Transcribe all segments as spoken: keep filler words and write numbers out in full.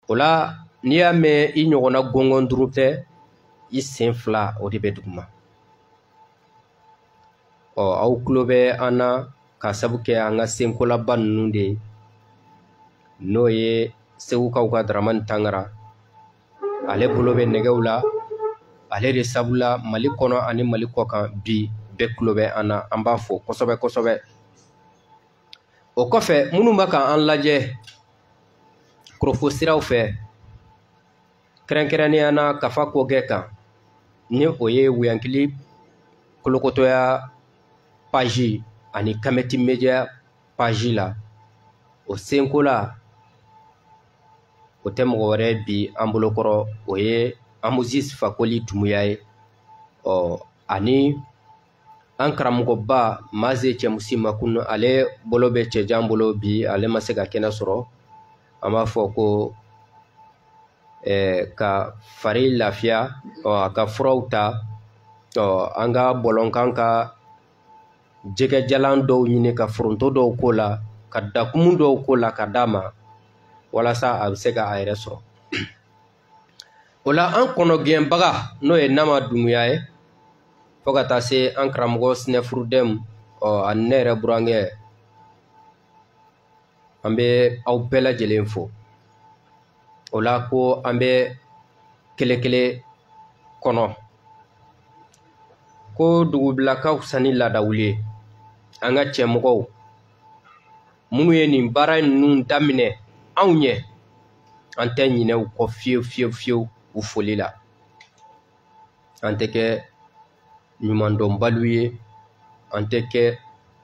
O la n'i y'a mɛn i ɲɔgɔnna gɔngɔn duuru tɛ i sen fila o de bɛ duguma. Ɔ aw tulo bɛ an na ka sabu kɛ an ka senkolaba ninnu de ye n'o ye Segukaw ka Daramani Tangara. Ale bolo bɛ nɛgɛw la, ale de sabula Mali kɔnɔ ani Mali kɔkan bi bɛɛ tulo bɛ an na, an b'a fɔ kosɛbɛ kosɛbɛ. O kɔfɛ minnu bɛ k'an lajɛ kurofo siraw fɛ kɛrɛnkɛrɛnnenya na Kafa Kogɛ kan ni o ye Wuyankili Kolokotoya page ani Kameti Media page la, o senko la o tɛ mɔgɔ wɛrɛ bi an bolokɔrɔ, o ye Moses Fakoli Dumuya ye. Ɔ ani an karamɔgɔba Maze Cɛmusi Makunu, ale bolo bɛ cɛjan bolo bi, ale ma se ka kɛnɛ sɔrɔ. An b'a fɔ ko eh, ka fari lafiya, ɔ a ka furaw ta, ɔ an ka bɔlɔnkan ka jɛgɛ jalan dɔw ɲini ka foronto dɔw k'o la, ka dakumu dɔw k'o la ka d'a ma walasa a bɛ se ka a yɛrɛ sɔrɔ. O la an kɔnɔgɛnbaga n'o ye Nama Dumuya ye fo ka taa se an karamɔgɔ Sinɛfuru Dɛmu ɔ ani ne yɛrɛ burankɛ, an bɛ aw bɛɛ lajɛlen fo. O la ko an bɛ kele kele kɔnɔ ko dugubilakaw sani laadawuli ye, an ka cɛmɔgɔw minnu ye nin baara ninnu daminɛ anw ɲɛ, an tɛ ɲinɛ u kɔ fiyewu fiyewu fiyewu u foli la. An tɛ kɛ ɲumandɔnbaliw ye, an tɛ kɛ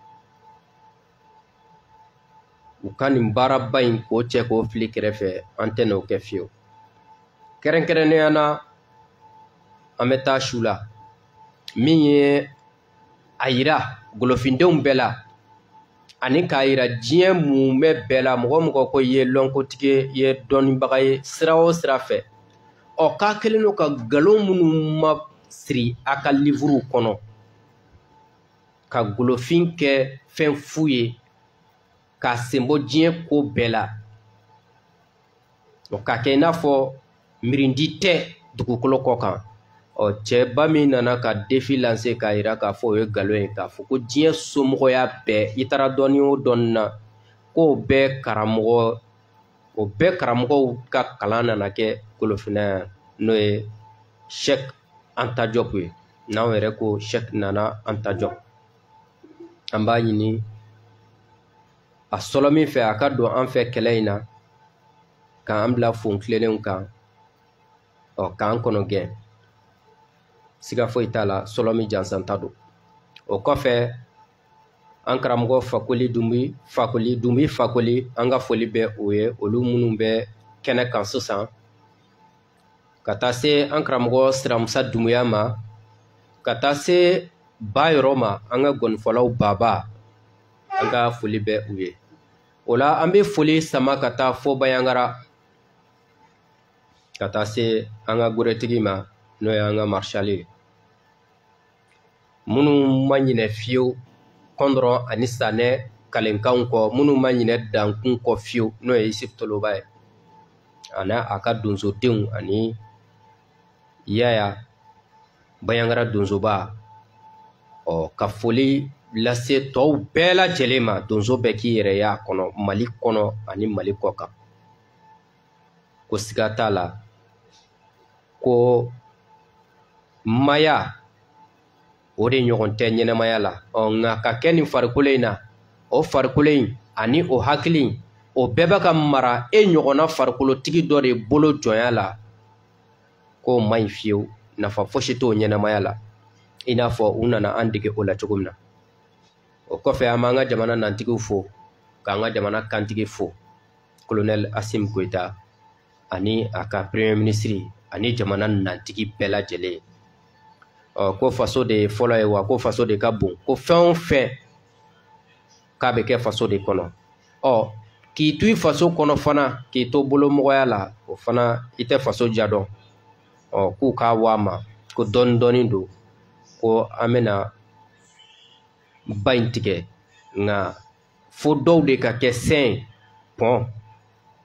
u ka nin baaraba in k'o cɛ k'o fili kɛrɛfɛ, an tɛ n'o kɛ fiyewu. Kɛrɛnkɛrɛnnenya na an bɛ taa su la min ye a yira golofindenw bɛɛ la ani k'a yira diɲɛ mun bɛ bɛɛ la, mɔgɔ mɔgɔ ko i ye lɔnkotigi ye, dɔnnibaga ye sira o sira fɛ, ɔ k'a kɛlen don ka nkalon minnu ma siri a ka livuru kɔnɔ ka golofin kɛ fɛn fu ye k'a senbɔ diɲɛ ko bɛɛ la, ɔ k'a kɛ i n'a fɔ mirindi tɛ dugukolo kɔ kan. Ɔ cɛba min nana ka defi lanse k'a yira k'a fɔ o ye nkalon ye, k'a fɔ ko diɲɛ somɔgɔya bɛɛ, i taara dɔnni o dɔnni na, k'o bɛɛ karamɔgɔ, o bɛɛ karamɔgɔw ka kalan nana kɛ golofinna n'o ye Sɛki Anta Diop ye, n'anw yɛrɛ ko Sɛki Nana Anta Diop. An b'a ɲini a sɔlɔ min fɛ a ka don an fɛ kɛlɛ in na, k'an bila fon tilennenw kan, ɔ k'an kɔnɔ gɛn. Siga foyi t'a la, sɔlɔ min jansan ta don. O kɔfɛ an karamɔgɔ Fakoli Dumbi Fakoli Dumbi Fakoli, an ka foli bɛ o ye, olu minnu bɛ kɛnɛ kan sisan, ka taa se an karamɔgɔ Siramusa Dumuya ma, ka taa se ba yɔrɔ ma, an ka gɔnifɔlaw baba, an ka foli bɛ u ye. O la an bɛ foli sama ka taa fo Bayankara, ka taa se an ka goretigi ma n'o ye an ka marshali ye, minnu ma ɲinɛ fiyewu kɔndɔrɔn ani sanɛ kalenkanw kɔ, minnu ma ɲinɛ dankun kɔ fiyewu n'o ye Isuf Toloba ye, ani a ka donsodenw ani Yaya Bayankara donsoba. Ɔ ka foli lase tɔw bɛɛ lajɛlen ma, donso bɛɛ k'i yɛrɛ y'a kɔnɔ, Mali kɔnɔ ani Mali kɔkan. Ko siga t'a la ko maya o de ɲɔgɔn tɛ ɲɛnɛmaya la, ɔ nka ka kɛ nin farikolo in na, o farikolo in ani o hakili in, o bɛɛ bɛ ka mara e ɲɔgɔnna farikolotigi dɔ de bolo jɔnya la, k'o ma ɲi fiyewu, nafa fosi t'o ɲɛnɛmaya la, i n'a fɔ u nana an dege o la cogo min na. O kɔfɛ an b'an ka jamana nantigiw fo, k'an ka jamana kantigi fo, Colonel Assimi Goïta ani a ka premier ministre ani jamana nantigi bɛɛ lajɛlen. Ɔ ko faso de ye fɔlɔ ye wa ko faso de ka bon, ko fɛn o fɛn k'a bɛ kɛ faso de kɔnɔ. Ɔ k'i to i faso kɔnɔ fana, k'i to bolomɔgɔya la, o fana i tɛ faso ja dɔn. Ɔ k'u k'a waa ma, ko dɔɔni dɔɔni don, ko an bɛna ba in tigɛ, nka fo dɔw de ka kɛ sɛn pɔn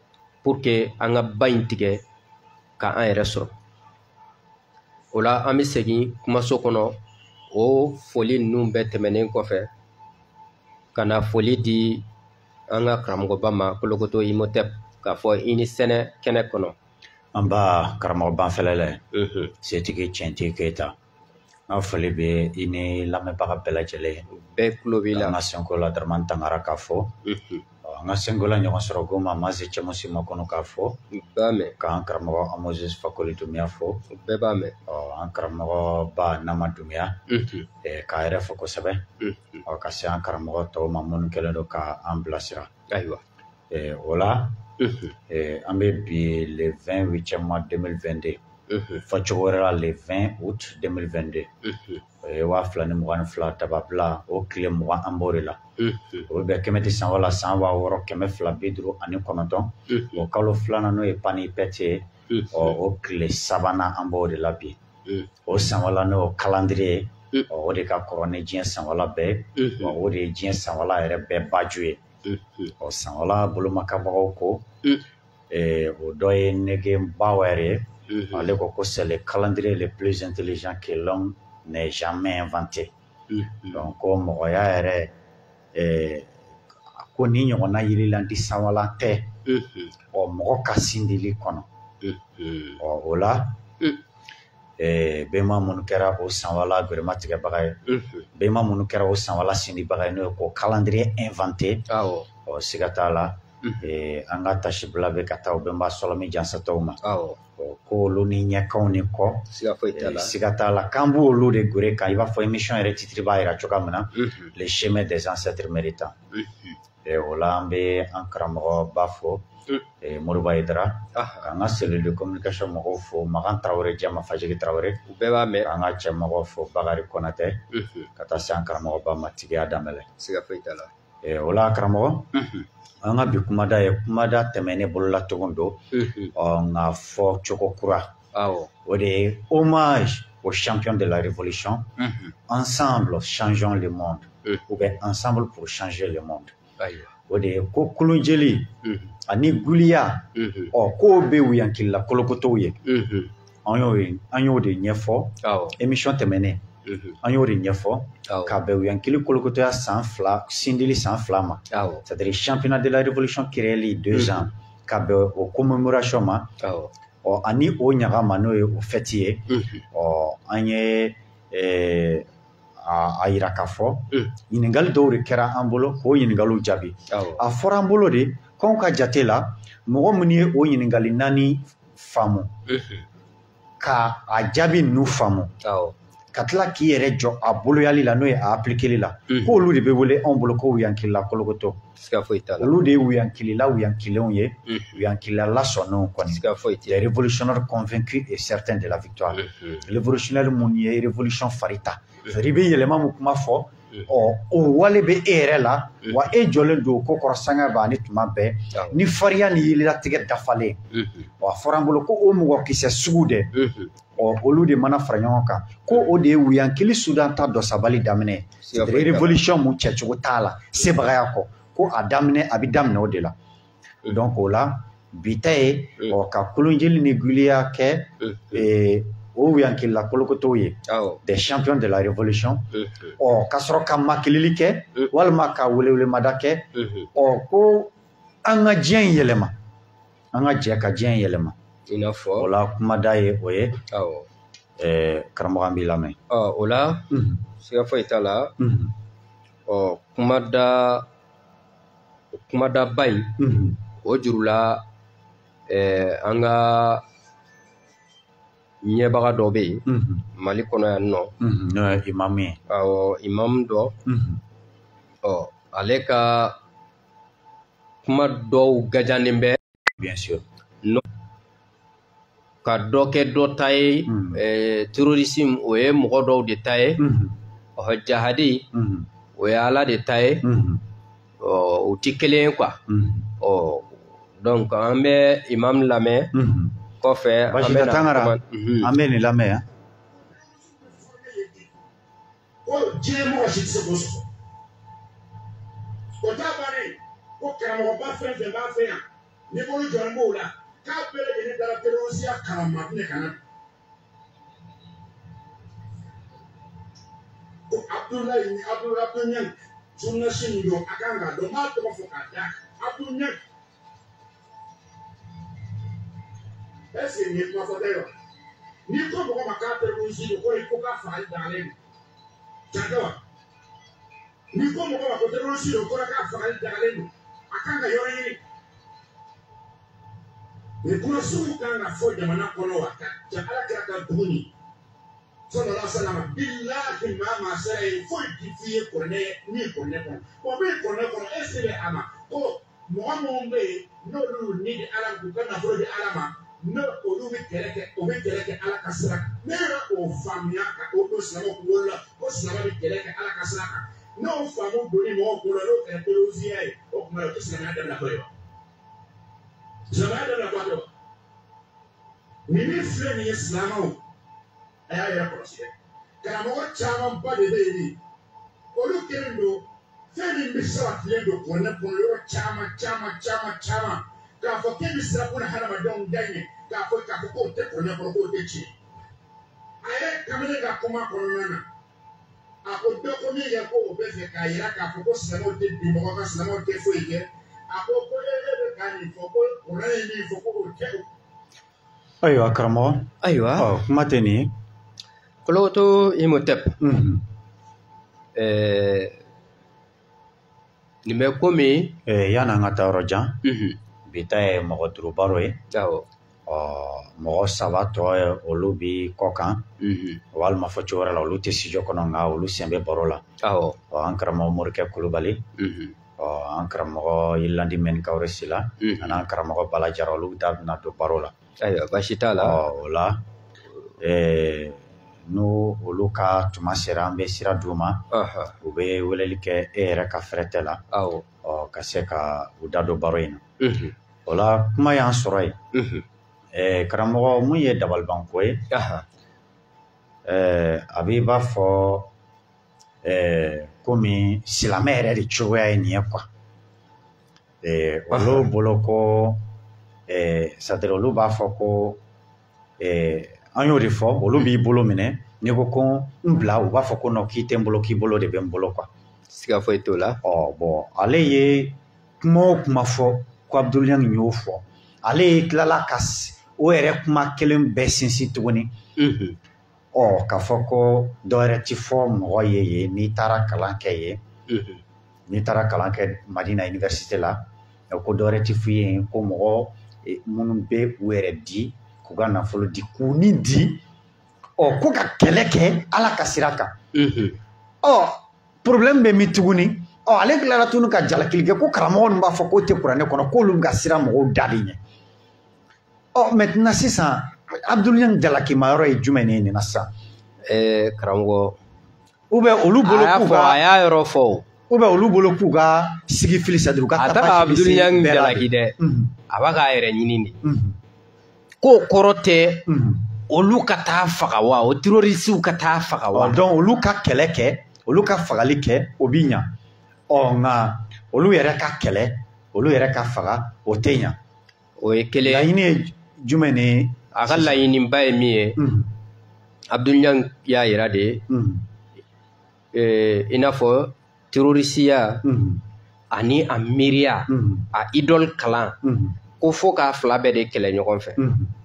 pour que an ka ba in tigɛ ka an yɛrɛ sɔrɔ. O la an bɛ segin kumaso kɔnɔ o foli ninnu bɛɛ tɛmɛnen kɔfɛ ka na foli di an ka karamɔgɔba ma Kolokoto Imhotep k'a fɔ i ni sɛnɛ kɛnɛ kɔnɔ. An ba karamɔgɔba fɛlɛlɛ setigi Tiɲɛtigi Keyita n ka foli bɛ i ni lamɛnbaga bɛɛ lajɛlen bɛɛ tulo b'i la. an ka Senko la Daramani Tangara k'a fɔ an ka Senko la ɲɔgɔn sɔrɔ Goma Mazi Cɛmusi Makɔnɔ k'a fɔ b'a mɛn k'an karamɔgɔ Moses Fakoli Dunbiya fɔ bɛɛ b'a mɛn an karamɔgɔ ba Nama Dunbiya k'a yɛrɛ fɔ kosɛbɛ ka se an karamɔgɔ tɔw ma minnu kɛlen don k'an bilasira. Ayiwa o la an bɛ bi le vingt-huitième mois deux mille vingt-deux fɔ cogo wɛrɛ la le vingt août deux mille vingt-deux o ye waa fila ni mugan ni fila tababila o tile mugan an b'o de la o bɛ bɛn kɛmɛ tɛ san wala san waa wɔɔrɔ kɛmɛ fila bi duuru ani kɔnɔntɔn o kalo filanan n'o ye pani pɛti ye o tile sabanan an b'o de la bi o san wala n'o calendrier ye o de ka kɔrɔ ni diɲɛ san wala bɛɛ o de ye diɲɛ san wala yɛrɛ bɛɛ baju ye o san wala bolomakabagaw ko o dɔ ye Nege Bauer ye ale ko ko c'est le calendrier le plus intelligent que l'homme n'ait jamais inventé. Donc ko mɔgɔya yɛrɛ ko ni ɲɔgɔnna yirilanti san wala tɛ ɔ mɔgɔ ka sindili kɔnɔ ɔ o la bɛnma minnu kɛra o san wala gɛrɛma tigɛbaga ye bɛnma minnu kɛra o san wala sindibaga ye n'o ye ko calendrier inventé ɔ siga t'a la an ka tasibila bɛ ka taa o bɛnba Sɔlɔmi Jansataw ma ko olu ni ɲɛkanw ni kɔ siga t'a la k'an b'olu de gere kan i b'a fɔ émission yɛrɛ titiri b'a jira cogoya min na le chemin des ancêtres méritants o la an bɛ an karamɔgɔba fo Moribo Hayidara k'an ka cellule de communication mɔgɔw fo Magan Tarawele Jama Fajigi Tarawele bɛɛ b'a mɛn k'an ka cɛmɔgɔ fo Bakari Konatɛ ka taa se an karamɔgɔba ma Tigiya Danbɛlɛ siga foyi t'a la o la karamɔgɔ an ka bi kumada ye kumada tɛmɛnen bolola cogo don ɔ nka fɔ cogo kura o de ye hommage aux champions de la révolution ensemble changeons le monde ou bien ensemble pour changer le monde o de ye ko kolonjeli ani guliya ɔ k'o bɛ wuyankilila kolokotow ye an y'o de ɲɛfɔ émission tɛmɛnen an y'o de ɲɛfɔ ka bɛn wuyankili kolokotoya san fila sindili san fila ma c'est-à-dire championnat de la révolution créé deux ans ka bɛn o commémoration ma ɔ ani o ɲaga ma n'o ye o fɛti ye ɔ an ye a yira k'a fɔ ɲininkali dɔw de kɛra an bolo k'o ɲininkaliw jaabi a fɔra an bolo de k'anw ka jate la mɔgɔ minnu ye o ɲininkali naani faamu ka a jaabi ninnu faamu ka tila k'i yɛrɛ jɔ a boloyali la n'o ye a appliqueli la k'olu de bɛ wele anw bolo ko wuyankilila kolokoto olu de ye wuyankilila wuyankilenw ye wuyankilila lasɔnnenw kɔni les révolutionnaires convaincus et certains de la victoire révolutionnaire minnu ye révolution fari ta c'est-à-dire i bɛ yɛlɛma min kuma fɔ ɔ o wale bɛ e yɛrɛ la wa e jɔlen don ko kɔrɔ sanga b'a ni tuma bɛɛ ni fariya ni yelilatigɛ dafalen wa a fɔra an bolo ko o mɔgɔkisɛ sugu dɛ ɔ olu de mana fara ɲɔgɔn kan ko o de ye wuyankili sudan ta dɔ sabali daminɛ c'est-à-dire révolution mun cɛcogo t'a la sebagaya kɔ ko a daminɛ a bɛ daminɛ o de la donc o la bi ta ye ɔ ka kolonjeli ni guliya kɛ o wuyankilila kolokotow ye des champions de la révolution ɔ ka sɔrɔ ka makilili kɛ walima ka welewelemada kɛ ɔ ko an ka diɲɛ in yɛlɛma an ka jɛ ka diɲɛ in yɛlɛma i n'a fɔ o la kumada ye o ye karamɔgɔ an b'i lamɛn o la siga foyi t'a la ɔ kumada kumadaba in o jurula an ka ɲɛbaga dɔ bɛ yen mali kɔnɔ yan nɔ n'o ye imamu ye awɔ imamu dɔ ɔ ale ka kuma dɔw gajanen bɛ bien sûr ka dɔ kɛ dɔ ta ye terrorisme o ye mɔgɔ dɔw de ta ye ɔ jahadi o ye ala de ta ye ɔ o ti kelen ye quoi ɔ donc an bɛ imamu lamɛn kɔfɛ an bɛ tangara an bɛ nin lamɛn yan ko diɲɛ mɔgɔ si tɛ se k'o sɔsɔ o t'a bannen ko karamɔgɔba fɛn fɛn b'a fɛ yan ni ko jɔn b'o la k'a bɛɛ lajɛlen dara terrorisiya kalama ne kana ko Abdoulaye ni Abdoulaye Abdoulaye journaliste min don a kan ka dɔn n'a tɔgɔ fɔ k'a da Abdoulaye est-ce que ni kuma fɔ tɛ wa ni ko mɔgɔ ma k'a terroriste don ko ko k'a fagali dagalen don tiɲɛ tɛ wa ni ko mɔgɔ ma ko terroriste don ko k'a fagali dagalen don a kan ka yɔrɔ ɲini ni kuma sugu kan ka fɔ jamana kɔnɔ wa ka ja Ala kira ka duguni sallallahu alaihi wasallam billahi ma ma sɛ foyi ti fi ye kɔnɛ ni kɔnɛ kɔnɔ o bɛ kɔnɛ kɔnɔ est ce que a ma ko mɔgɔ minnu bɛ yen n'olu ni di Ala k'u ka nafolo di Ala ma ne olu bɛ kɛlɛ kɛ o bɛ kɛlɛ kɛ Ala ka sira kan ne yɛrɛ o faamuya ka o don silamɛw kunkolo la ko silamɛ bɛ kɛlɛ kɛ Ala ka sira kan n'o faamu donni mɔgɔw kunkolo la n'o kɛra terrorisiya ye o tuma o tɛ silamɛya dabila ko ye wa silamɛya dabila ko tɛ wa nin min filɛ nin ye silamɛw a y'a yɛrɛ kɔlɔsi dɛ karamɔgɔ camanba de bɛ yen olu kɛlen don fɛn min bɛ sabatilen don kɔnɛ kɔnɔ yɔrɔ caman caman caman caman k'a fɔ k'e bɛ siran ko hadamadenw da ɲɛ k'a fɔ k'a fɔ k'o tɛ kɔnɛ kɔnɔ k'o tɛ tiɲɛ a ye kamalen ka kuma kɔnɔna na a ko dɔ ko min kɛ ko o bɛ fɛ k'a yira k'a fɔ ko silamɛw tɛ bin mɔgɔ kan silamɛw tɛ foyi kɛ a ko ko e bɛ ka nin fɔ ko kɔnɛ ye min fɔ ko o tɛ o. ayiwa karamɔgɔ ayiwa ɔ kuma tɛ nin ye Koloto Imhotep nin bɛ ko min yan'an ka taa yɔrɔ jan bi ta ye mɔgɔ duuru baro ye ɔ mɔgɔ saba tɔ ye olu bi kɔ kan walima fɔ cogo wɛrɛ la olu tɛ studio kɔnɔ nka olu sen bɛ baro la ɔ an karamɔgɔ Morikɛ Kulubali ɔ an karamɔgɔ Yilandi Mɛni Kawore Sila ani an karamɔgɔ Bala Jara olu da bɛna don baro la ayiwa baasi t'a la ɔ o la n'o olu ka tuma sera an bɛ sira d'u ma u bɛ weleli kɛ e yɛrɛ ka fɛrɛ tɛ la ɔ ka se ka u da don baro in na o la kuma y'an sɔrɔ yen karamɔgɔ mun ye dabalibanko ye a b'i b'a fɔ komi silamɛ yɛrɛ de cogoya ye nin ye quoi olu bolo ko c'est-à-dire olu b'a fɔ ko an y'o de fɔ olu b'i bolo minɛ n'i ko ko n bila u b'a fɔ ko non k'i tɛ n bolo k'i bolo de bɛ n bolo quoi siga foyi t'o la ɔ bon ale ye kuma o kuma fɔ ko Abdoulaye y'o fɔ ale ye tilala ka o yɛrɛ kuma kelen bɛɛ sinsin tuguni ɔ k'a fɔ ko dɔ wɛrɛ ti fɔ mɔgɔ ye yen n'i taara kalan kɛ yen n'i taara kalan kɛ Madina Université la ko dɔ wɛrɛ ti f'i ye ko mɔgɔ minnu bɛ u yɛrɛ di k'u ka nafolo di k'u ni di ɔ ko ka kɛlɛ kɛ Ala ka sira kan ɔ problème bɛ min tuguni ɔ ale tilara tuguni ka jalakili kɛ ko karamɔgɔ ninnu b'a fɔ k'o tɛ kuranɛ kɔnɔ k'olu bɛ ka sira mɔgɔw da de ɲɛ ɔ maintenant sisan Abdoulaye jalakima yɔrɔ ye jumɛn ye nin na sisan karamɔgɔ ou bien olu bolo k'u ka a y'a yɔrɔ fɔ ou bien olu bolo k'u ka sigi fili c'est-à-dire u ka a t'a Abdoulaye jalaki dɛ a b'a k'a yɛrɛ ɲini de k'o kɔrɔ tɛ olu ka taa faga wa o terrorisiw ka taa faga wa donc olu ka kɛlɛ kɛ olu ka fagali kɛ o bi ɲa ɔ nka olu yɛrɛ ka kɛlɛ olu yɛrɛ ka faga o tɛ ɲa o ye kelen laɲini ye jumɛn ni a ka laɲiniba ye min ye Abdoulaye y'a yira de i n'a fɔ terrorisiya ani a miiriya a idole kalan ko fo k'a fila bɛɛ de kɛlɛ ɲɔgɔn fɛ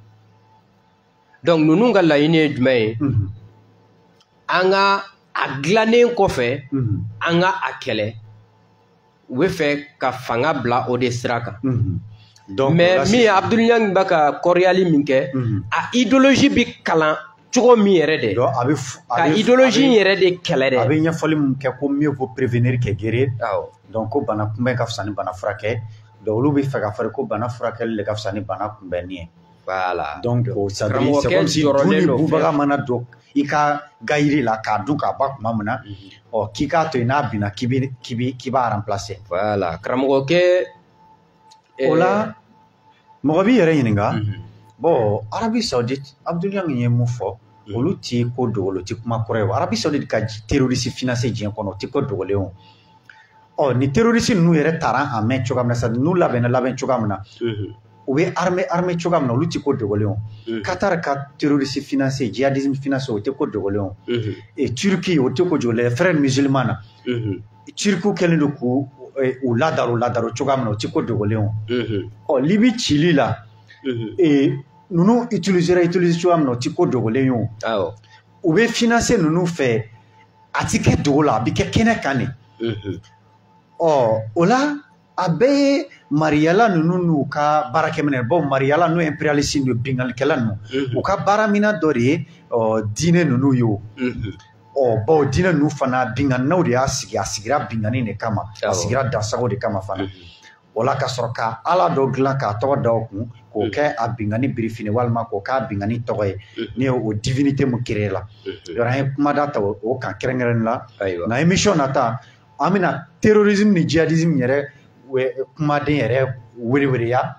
donc ninnu ka laɲini ye jumɛn ye an ka a dilannen kɔfɛ an ka a kɛlɛ u bɛ fɛ ka fanga bila o de sira kan mais min Abdoulaye bɛ ka kɔrɔyali min kɛ a idéologie bɛ kalan cogo min yɛrɛ de ka idéologie yɛrɛ de kɛlɛ dɛ a bɛ ɲɛfɔli min kɛ ko mieux vaut prévenir que guérir donc ko bana kunbɛn ka fisa ni bana furakɛ donc olu bɛ fɛ ka fɔ ko bana furakɛli de ka fisa ni bana kunbɛnni ye voilà donc c'est comme si du ni bubaga mana don i ka gayiri la k'a dun k'a ba tuma min na ɔ k'i k'a to yen n'a binna k'i bɛ k'i bɛ k'i b'a remplacer voilà karamɔgɔkɛ o la mɔgɔ b'i yɛrɛ ɲininka bon Arabie Saoudite Abdoulaye ye mun fɔ olu ti ko dogolen o ti kuma kɔrɔ ye Arabie Saoudite ka terroriste financé diɲɛ kɔnɔ o ti ko dogolen o ɔ ni terroriste ninnu yɛrɛ taara a mɛn cogoya min na sa n'u labɛnna labɛn cogoya min na u bɛ armée armée cogoya min na olu tɛ ko dogolen o Qatar ka terroriste financé djihadisme financé o tɛ ko dogolen o et Turquie o tɛ ko dogolen frères musulmans na Turquie kɛlen don k'u u ladaro ladaro cogoya min na o tɛ ko dogolen o ɔ Libi cili la ninnu utilisera utiliser cogoya min na o tɛ ko dogolen o u bɛ financé ninnu fɛ a tɛ kɛ dogo la a bɛ kɛ kɛnɛ kan de ɔ o la a bɛɛ ye mariyala ninnu n'u ka baarakɛminɛ bawo mariyala n'o impérialiste n'o binganikɛla ninnu u ka baaraminɛn dɔ de ye diinɛ ninnu ye o ɔ bawo diinɛ ninnu fana binganinaw de y'a sigi a sigira bingani de kama a sigira dansago de kama fana o la ka sɔrɔ ka ala dɔ dilan k'a tɔgɔ da o kun k'o kɛ a bingani birifini walima k'o k'a bingani tɔgɔ ye ni o divinité mun créé la yɔrɔ an ye kumada ta o kan kɛrɛnkɛrɛnnen la nka émission nata an bɛna terrorisme ni djihadisme yɛrɛ kumaden yɛrɛ weleweleya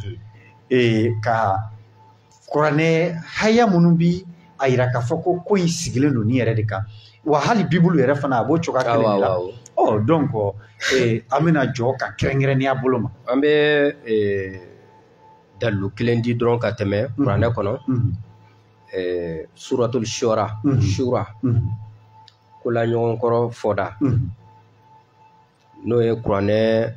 ka kuranɛ haya minnu bi a yira k'a fɔ ko ko in sigilen don ni yɛrɛ de kan wa hali bibulu yɛrɛ fana a b'o cogoya kelen de la ɔ donc an bɛna jɔ ka kɛrɛnkɛrɛnnenya bolo ma an bɛ dalilu kelen di dɔrɔn ka tɛmɛ kuranɛ kɔnɔ suratul shura shura ko la ɲɔgɔn kɔrɔ fɔda n'o ye kuranɛ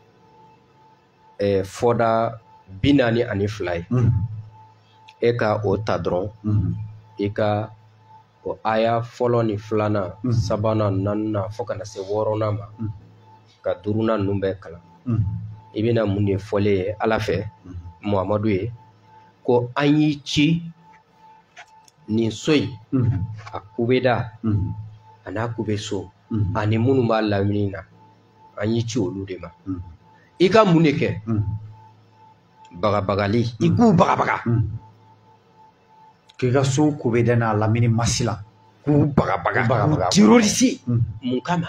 fɔda bi naani ani fila ye e ka o ta dɔrɔn i ka o aya fɔlɔ ni filanan sabanan naaninan fo kana se wɔɔrɔnan ma ka duurunan ninnu bɛɛ kalan i bɛna mun de fɔlen ye ala fɛ muhamadu ye ko an y'i ci nin so in a kubeda a n'a kube so ani minnu b'a lamini na an y'i ci olu de ma i ka mun de kɛ bagabagali i k'u bagabaga k'i ka so kubeda n'a lamini masila k'u bagabaga terroriste mun kama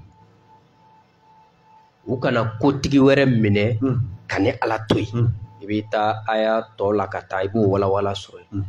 u kana kotigi wɛrɛ minɛ ka ni ala to yen i bɛ taa aya tɔ la ka taa i b'o walawala sɔrɔ yen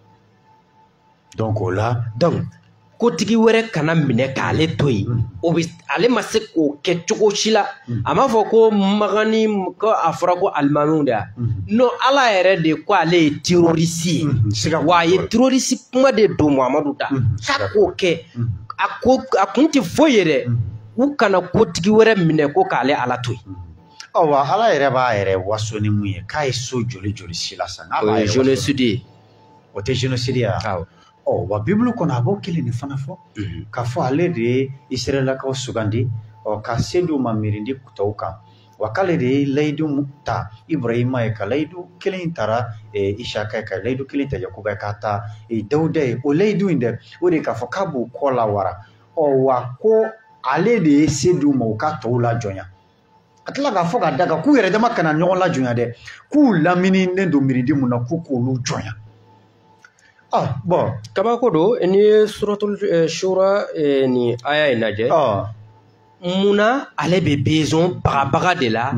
donc o la donc kotigi wɛrɛ kana minɛ k'ale to yen o bɛ ale ma se k'o kɛ cogo si la a m'a fɔ ko magani ko a fɔra ko alimamiw de yan non ala yɛrɛ de ko ale ye terroriste ye wa a ye terroriste kuma de don muhamadu da k'a k'o kɛ a ko a kun tɛ foyi ye dɛ u kana kotigi wɛrɛ minɛ ko k'ale ala to yen awa ala yɛrɛ b'a yɛrɛ waso ni mun ye k'a ye so joli joli si la sa o ye génocide ye o tɛ génocide ye ɔ wa bibulu kɔnɔ a b'o kelen de fana fɔ k'a fɔ ale de ye israɛlakaw sugandi ɔ ka se d'u ma miirindi tɔw kan wa k'ale de ye layidu ta ibrahima ye ka layidu kelen taara isaka ye ka layidu kelen ta yakuba ye k'a ta dawuda ye o layidu in dɛ o de k'a fɔ k'a b'u kɔ la wara ɔ wa ko ale de ye se d'u ma u ka tɔw lajɔnya a tila k'a fɔ k'a da kan k'u yɛrɛ dama kana ɲɔgɔn lajɔnya dɛ k'u lamininen don miirindi mun na k'u k'olu jɔnya ah bon kabako don n'i ye suratul shura ni aya in lajɛ munna ale bɛ besoin bagabaga de la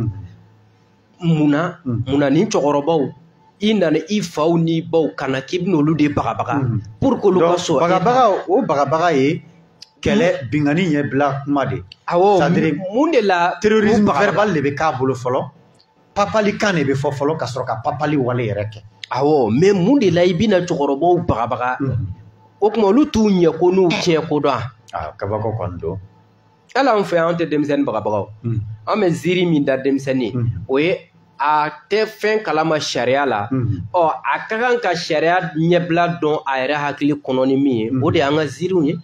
munna munna ni cɛkɔrɔbaw i nana i faw ni baw kana k'i bɛna olu de bagabaga pour que olu ka sɔn bagabaga o bagabaga ye kɛlɛ bingani ɲɛbila kuma de awɔ mun de la terrorisme verbal de bɛ k'a bolo fɔlɔ papali kan de bɛ fɔ fɔlɔ ka sɔrɔ ka papali wale yɛrɛ kɛ awɔ mais mun de la i bɛna cɛkɔrɔbaw bagabaga o tuma olu t'u ɲɛ ko n'u tiɲɛ ko dɔn ah kabako kɔni don hali an fɛ yan an tɛ denmisɛnnin bagabagaw an bɛ ziiri min da denmisɛnnin o ye a tɛ fɛn kalama sariya la ɔ a ka kan ka sariya ɲɛbila dɔn a yɛrɛ hakili kɔnɔ ni min ye o de y'an ka ziiriw ye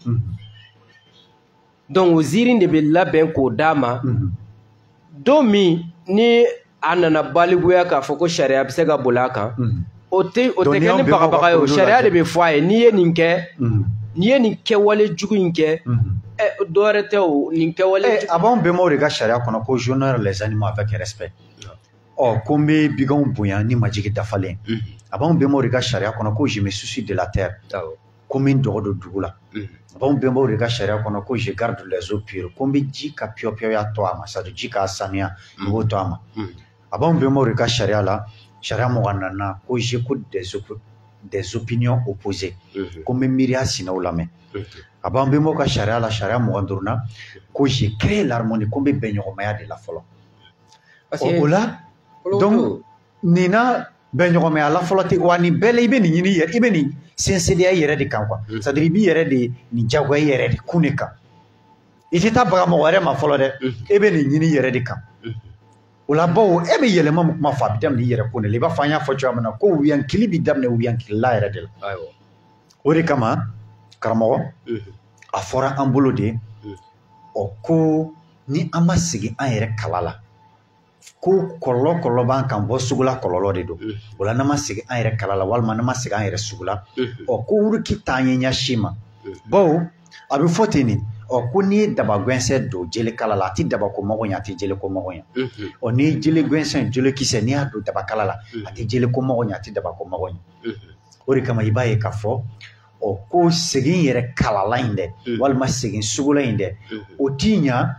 donc o ziiri de bɛ labɛn k'o d'a ma don min ni a nana balikuya k'a fɔ ko sariya bɛ se ka boli a kan o tɛ o tɛ kɛ ni bagabaga ye o sariya de bɛ fɔ a ye n'i ye nin kɛ n'i ye nin kɛwale jugu in kɛ dɔ wɛrɛ tɛ o nin kɛwale a b'anw bɛnbaw de ka sariya kɔnɔ ko j'honore les animaux avec respect ɔ ko n bɛ biganw bonya ni majigi dafalen a b'anw bɛnbaw de ka sariya kɔnɔ ko je me soucie de la terre ko n bɛ n dɔgɔ don dugu la a b'anw bɛnbaw de ka sariya kɔnɔ ko je garde les eaux pures ko n bɛ ji ka piyɔpiyɔya to a ma c'est à dire ji k'a sanuya n b'o to a ma a b'anw bɛnbaw de ka sariya la sariya mɔgɔ nana ko j'écoute des des opinions opposées ko n bɛ miiriya sinaw lamɛn a b'an bɛnbaw ka sariya la sariya mugan duuru na ko j'ai créé l'harmonie ko n bɛ bɛnɲɔgɔnmaya de la fɔlɔ o la donc nin na bɛnɲɔgɔnmaya la fɔlɔ tɛ wa nin bɛɛ la i bɛ nin ɲini i bɛ nin sinsindiya i yɛrɛ de kan quoi c'est à dire i b'i yɛrɛ de nin jagoya i yɛrɛ de kun de kan i tɛ taa baga mɔgɔ wɛrɛ ma fɔlɔ dɛ e bɛ nin ɲini i yɛrɛ de kan o la bawo e bɛ yɛlɛma min kuma fɔ a bɛ daminɛ i yɛrɛ kun de la i b'a fɔ an y'a fɔ cogoya min na ko wuyankili bɛ daminɛ wuyankilila yɛrɛ de la o de kama karamɔgɔ a fɔra an bolo de ɔ ko ni an ma segin an yɛrɛ kala la ko kɔlɔlɔ kɔlɔlɔ b'an kan bɔ sugu la kɔlɔlɔ de don o la n'an ma segin an yɛrɛ kala la walima n'an ma segin an yɛrɛ sugu la ɔ ko wuruki t'an ye ɲɛsin ma bawo a bɛ fɔ ten nin ɔ ko n'i ye daba gɛnsɛn don jele kala la a tɛ daba ko mago ɲɛ a tɛ jele ko mago ɲɛ ɔ n'i ye jele gɛnsɛn jele kisɛ n'i y'a don daba kala la a tɛ jele ko mago ɲɛ a tɛ daba ko mago ɲɛ o de kama i b'a ye k'a fɔ ɔ ko segin yɛrɛ kalala in dɛ walima segin sugula in dɛ o t'i ɲa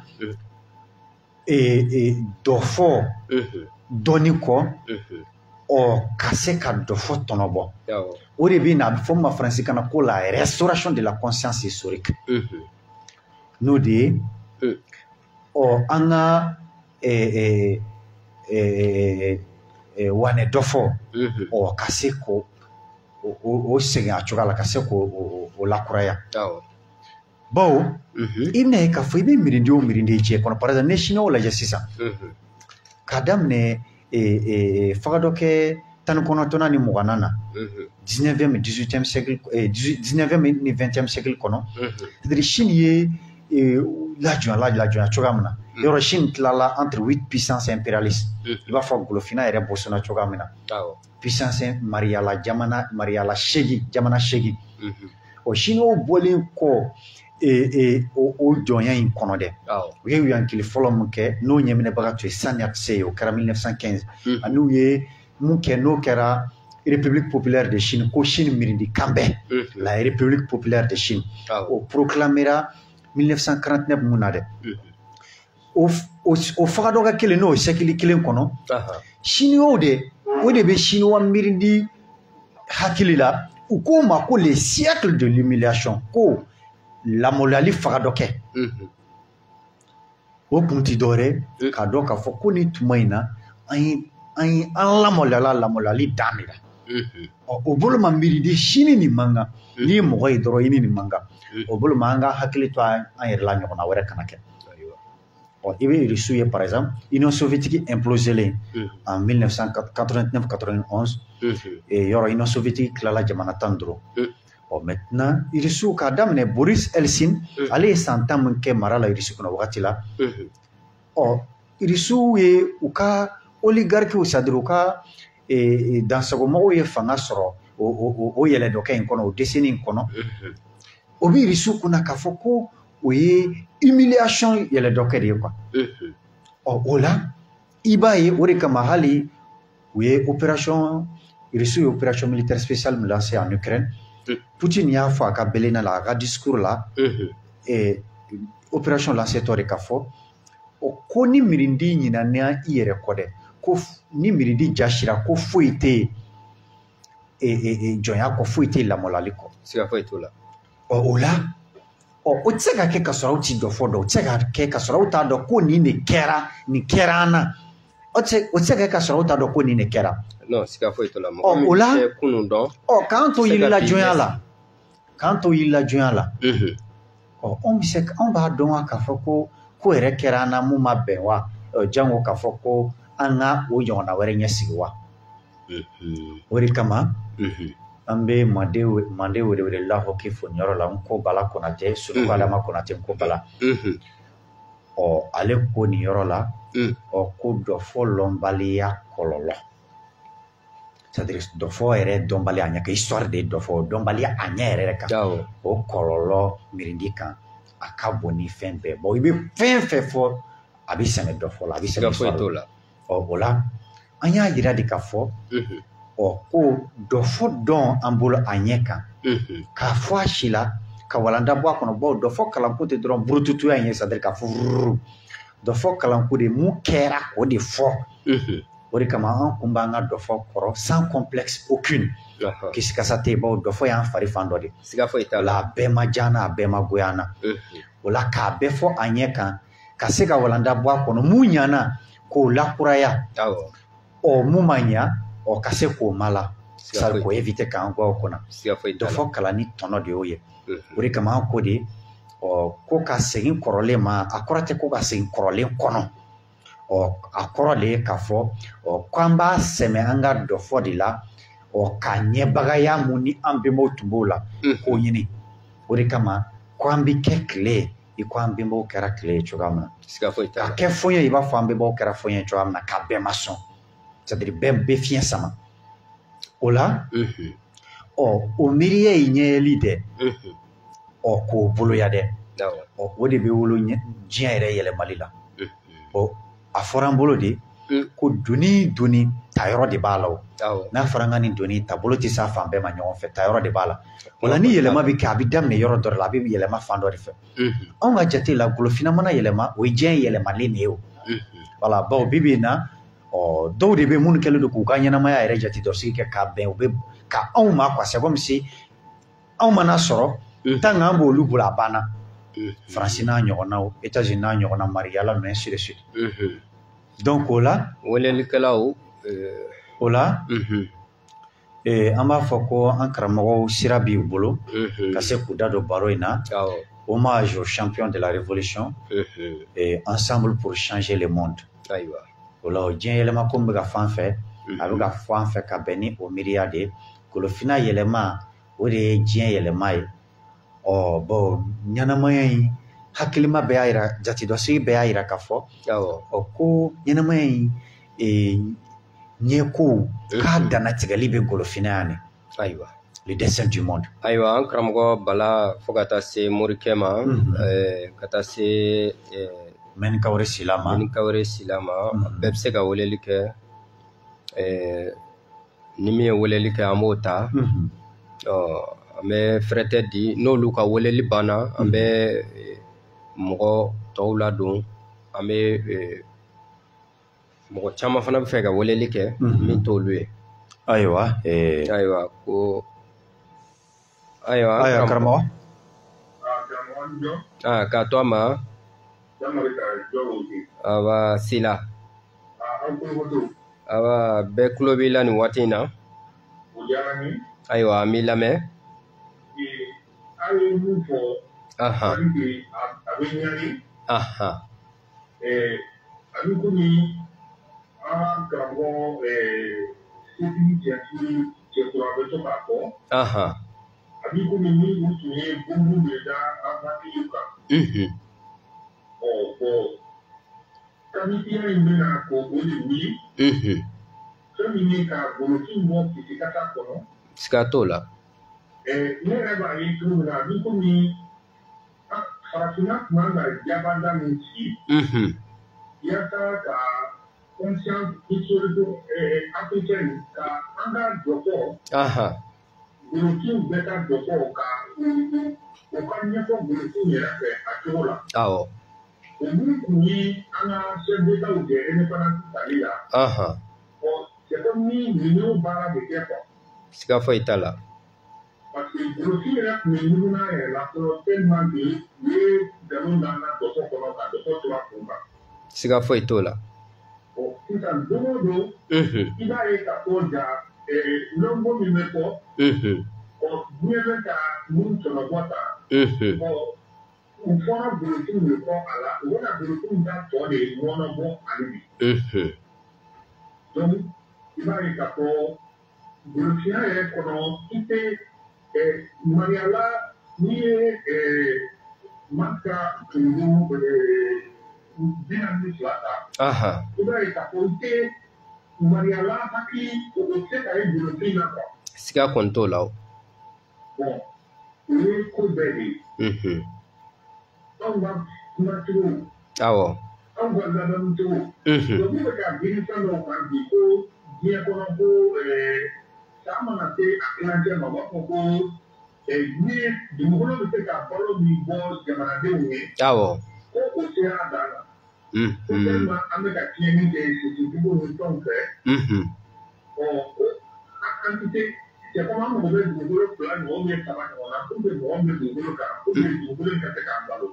dɔ fɔ dɔɔni kɔ ɔ ka se ka dɔ fɔ tɔnɔbɔ o de bɛ na a bɛ fɔ min ma faransikan na ko la restauration de la conscience historique n'o de ye ɔ an ka wanɛ dɔ fɔ ɔ ka se ko o segin a cogoya la ka se k'o lakuraya bawo i bɛna ye k'a fɔ i bɛ miirindi o miirindi diɲɛ kɔnɔ par exemple ne siniwaw lajɛ sisan k'a daminɛ faga dɔ kɛ tan ni kɔnɔntɔnnan ni mugannan na dix-neuvième dix-huitième siècle dix-neuvième ni vingtième siècle kɔnɔ c'est-à-dire Chine ye lajunya lajunya cogoya min na yɔrɔ Chine tilala entre huit puissances impérialistes i b'a fɔ golofina yɛrɛ bɔsɔnna cogoya min na puissance mariyala jamana mariyala seegin jamana seegin o Chinois bɔlen kɔ o jɔnya in kɔnɔ dɛ u ye wuyankili fɔlɔ min kɛ n'o ɲɛminɛbaga tun ye Sun Yat-sen ye o kɛra mille neuf cent quinze ani u ye mun kɛ n'o kɛra République populaire de Chine ko Chine miirindi kan bɛɛ la République populaire de Chine o proclamera mille neuf cent quarante-neuf mun na dɛ o faga dɔ ka kelen n'o siècle kelen kɔnɔ Chinois de o de bɛ Chinois miirindi hakili la u ko ma ko les siècles de l'humiliation ko lamɔliyali faga dɔ kɛ o kun ti dɔwɛrɛ k'a dɔn k'a fɔ ko nin tuma in na an ye an lamɔliyala lamɔliyali dan de la ɔ o bolo ma miiridi sini nin man kan n'i ye mɔgɔ ye dɔrɔn i ni nin man kan o bolo ma an ka hakili to an yɛrɛ la ɲɔgɔnna wɛrɛ kana kɛ ɔ i bɛ Russe ye par exemple Union soviétique implosé len en mille neuf cent quatre-vingt-neuf quatre-vingt-onze yɔrɔ Union soviétique tilala jamana tan ni duuru ɔ maintenant Russe k'a daminɛ Boris Eltsine ale ye san tan min kɛ mara la Russe kɔnɔ wagati la ɔ Russe ye u ka oligarchiw c'est-à-dire u ka dansagomɔgɔw ye fanga sɔrɔ o yɛlɛ dɔ kɛ in kɔnɔ o décennie in kɔnɔ o bɛ Russe kunna k'a fɔ ko o ye humiliation yɛlɛ dɔ kɛ de ye quoi ɔ o la i b'a ye o de kama hali u ye opération Russe ye opération militaire spéciale min lancé en Ukraine Poutine y'a fɔ a ka bɛlɛna la a ka discours la opération lancé tɔ de ka fɔ o ko ni miirindi ɲinana i yɛrɛ kɔ dɛ ko ni miirindi jasira ko foyi tɛ yen jɔnya kɔ foyi tɛ lamɔlali kɔ siga foyi t'o la ɔ o la ɔ o tɛ se ka kɛ ka sɔrɔ aw ti dɔ fɔ dɔn o tɛ se ka kɛ ka sɔrɔ aw t'a dɔn ko nin de kɛra nin kɛra an na o tɛ se ka kɛ ka sɔrɔ aw t'a dɔn ko nin de kɛra non siga foyi t'o la ɔ o la kunun dɔn ɔ k'an to yirila jɔnya la k'an to yirila jɔnya la ɔ anw bɛ se anw b'a dɔn wa k'a fɔ ko ko yɛrɛ kɛra an na mun ma bɛn wa jango k'a fɔ ko an ka o ɲɔgɔnna wɛrɛ ɲɛsigi wa o de kama an bɛ manden manden welewelelaw k'i fo nin yɔrɔ la n ko Bala Konatɛ Sunɔgɔ Adama Konatɛ n ko Bala ɔ ale ko nin yɔrɔ la ɔ ko dɔ fɔ lɔnbaliya kɔlɔlɔ c'est-à-dire dɔ fɔ yɛrɛ dɔnbaliya a ɲɛ kan histoire de ye dɔ fɔ dɔnbaliya a ɲɛ yɛrɛ kan o kɔlɔlɔ miirindi kan a ka bon ni fɛn bɛɛ bon i bɛ fɛn fɛn fɔ a bɛ sɛnɛ dɔ fɔ la a bɛ sɛnɛ histoire la ɔ o la an y'a yira de k'a fɔ ɔ ko dɔ fɔ dɔn an bolo a ɲɛ kan k'a fɔ a si la ka walanda bɔ a kɔnɔ bawo dɔ fɔ kalanko tɛ dɔrɔn burututuya in ye c'est-à-dire k'a fɔ rururu dɔ fɔ kalanko de mun kɛra o de fɔ o de kama an kun b'an ka dɔ fɔ kɔrɔ sans complexe aucune kisi kasa tɛ baw dɔ fɔ y'an fari fan dɔ de o la a bɛɛ ma diya na a bɛɛ ma goya na o la k'a bɛɛ fɔ a ɲɛ kan ka se ka walanda bɔ a kɔnɔ mun ɲana k'o lakuraya ɔ mun ma ɲa ɔ ka se k'o mala sari k'o éviter k'an gɔ o kɔnɔ dɔ fɔ kalan ni tɔnɔ de y'o ye o de kama an ko de ɔ ko ka segin kɔrɔlen ma a kɔrɔ tɛ ko ka segin kɔrɔlen kɔnɔ ɔ a kɔrɔ de ye k'a fɔ ɔ k'an b'a sɛmɛ an ka dɔ fɔ de la ɔ ka ɲɛbagaya mun ni an bɛnbaw tun b'o la k'o ɲini o de kama ko an bɛ kɛ tile ye i ko an bɛnbaw kɛra tile ye cogoya min na ka kɛ fɔɲɛ i b'a fɔ an bɛnbaw kɛra fɔɲɛ ye cogoya min na k'a bɛɛ ma sɔn c'est-à-dire bɛɛ bɛ fiɲɛ sama o la ɔ o miiriya ye ɲɛyɛli dɛ ɔ k'o boloya dɛ ɔ o de bɛ wolo diɲɛ yɛrɛ yɛlɛmali la ɔ a fɔra an bolo de ko doni doni tayɔrɔ de b'a la o n'a fɔra an ka nin doni taabolo tɛ s'a fan bɛɛ ma ɲɔgɔn fɛ tayɔrɔ de b'a la o la ni yɛlɛma bɛ kɛ a bɛ daminɛ yɔrɔ dɔ de la a bɛ yɛlɛma fan dɔ de fɛ anw ka jate la golofinna mana yɛlɛma o ye diɲɛ yɛlɛmalen de ye o wala bawo bi bi in na ɔ dɔw de bɛ minnu kɛlen don k'u ka ɲɛnamaya yɛrɛ jate dɔ sigi kɛ k'a bɛn u bɛ ka anw ma quoi c'est comme si anw mana sɔrɔ tant que an b'olu bolo a banna Faransi n'a ɲɔgɔnnaw États-Unis n'a ɲɔgɔnna mariyala mais ainsi de suite donc o la welelikɛlaw o la an b'a fɔ ko an karamɔgɔw sira b'i bolo ka se k'u da don baro in na hommage aux champions de la révolution et ensemble pour changer le monde o la o diɲɛ yɛlɛma ko min bɛ ka fɔ an fɛ a bɛ ka fɔ an fɛ ka bɛn ni o miiriya de ye golofinna yɛlɛma o de ye diɲɛ yɛlɛma ye ɔ bɔn ɲɛnamaya in hakilima bɛɛ y'a yira jatidɔsigi bɛɛ y'a yira k'a fɔ ɔ ko ɲɛnamaya in ɲɛkow k'a dannatigɛli bɛ golofinna yan ne ayiwa le destin du monde ayiwa an karamɔgɔ Bala fo ka taa se morikɛ ma ka taa se Mɛnikawere Sila ma Mɛnikawere Sila ma bɛɛ bɛ se ka weleli kɛ ni min ye weleli kɛ an b'o ta ɔ an bɛ fɛrɛtɛ di n'olu ka weleli banna an bɛ mɔgɔ tɔw ladon an bɛ mɔgɔ caman fana bɛ fɛ ka weleli kɛ min t'olu ye ayiwa ayiwa ko ayiwa ayiwa karamɔgɔ ah k'a to a ma aba Sila aba bɛɛ tulo b'i la nin waati in na ayiwa an b'i lamɛn aha aha ani komi an karamɔgɔ setigi cɛsiri cɛkura bɛ to k'a fɔ aha ani komi ni u tun ye bonbon de da an hakiliw kan ɔ bɔn kamitiya in bɛna ko o de wuli fɛn min ye ka golofi bɔ kisi kata kɔnɔ siga t'o la ne yɛrɛ b'a ye cogo min na ni komi farafinna tun kan ka jabanda min sigi yasa ka conscience historique africaine ka an ka dɔfɔ golofiw bɛɛ ka dɔfɔ ka o ka ɲɛfɔ golofiw yɛrɛ fɛ a cogo la awɔ o min kun ye an ka chef d'état jɛ indépendance tali la ɔ c'est comme ni ninnu baara bɛ kɛ quoi siga foyi t'a la parce que golofi yɛrɛ tun bɛ ɲugun n'a yɛrɛ la fɔlɔ tellement que u ye nkalon da an ka dɔfɔ kɔnɔ ka dɔfɔ to a kun kan siga foyi t'o la ɔ sisan don o don i b'a ye k'a fɔ ja lɔngo min bɛ fɔ ɔ diɲɛ bɛ ka mun tɔnɔbɔ ta ɔ u fɔra golofiw de kɔ a la u bɛna golofiw ta tɔ de ɲɔgɔnnabɔ ale bi donc i b'a ye k'a fɔ golofiya yɛrɛ kɔnɔ i tɛ mariyala n'i ye Maka tungu bi naani ni fila ta i b'a ye k'a fɔ i tɛ mariyala hakili o bɛ se ka ye golofi na quoi siga kɔni t'o la o bon o ye ko bɛɛ de ye anw ka kumacogo awɔ anw ka ladamucogo donc n'u bɛ ka girin fɛn dɔw kan bi ko diɲɛ kɔnɔ ko san mana se a kilancɛ ma u b'a fɔ ko ni dugukolo bɛ se ka balo min bɔ jamanadenw ye awɔ ko o sera dan na ko tellement an bɛ ka tiɲɛni kɛ sosiyetigiw ni fɛnw fɛ ɔ ko an tɛ c'est comment on veut dugukolo fila ɲɔgɔn bɛ saba ɲɔgɔn na pour que mɔgɔ min bɛ dugukolo kan pour que dugukolo in ka se k'a balo.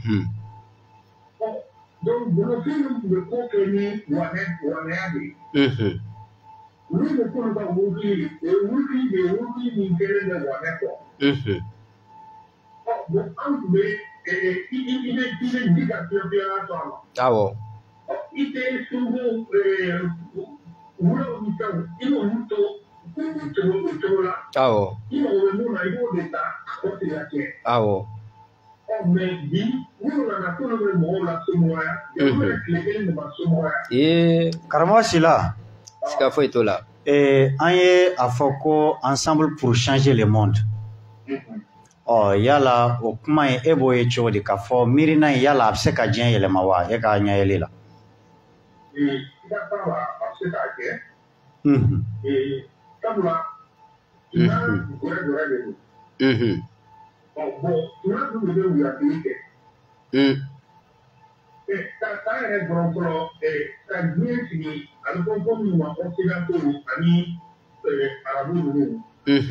Donc bolofɛn min tun bɛ ko kɛ ni wanɛ wanɛya de ye. Olu bɛ k'olu ka wurudi o ye wurudi de ye wurudi min kɛlen bɛ wanɛ kɔ. Bon an tun bɛ i bɛ i bɛ ji ka fiyɛfiyɛla to a la. Awɔ. I tɛ sunko wulaw ni fɛnw i b'olu to o cogo la. Awɔ. I mago bɛ mun na i b'o de ta a kɔ tigɛ kɛ. Awɔ. Mais bi minnu nana k'olu bɛ mɔgɔw la somɔgɔya jamana bɛ tile kelen de ma somɔgɔya. Ee karamɔgɔ Sila. Siga foyi t'o la. Eh, an ye a fɔ ko ensemble pour changer le monde. Ɔ yala o kuma ye e b'o ye cogo di k'a fɔ miirina in yala a bɛ se ka diɲɛ yɛlɛma wa e ka ɲɛyɛli la. Ee siga t'a la a bɛ se k'a kɛ. Ee sabula tuna gɔrɛ gɔrɛ de don. Ɔ bɔn tuna dun de bɛ wuyatili kɛ. Ee ka k'an yɛrɛ dɔrɔn fɔlɔ ee ka diɲɛ sigi a bɛ fɔ ko min ma occidentaux ani arabu ninnu.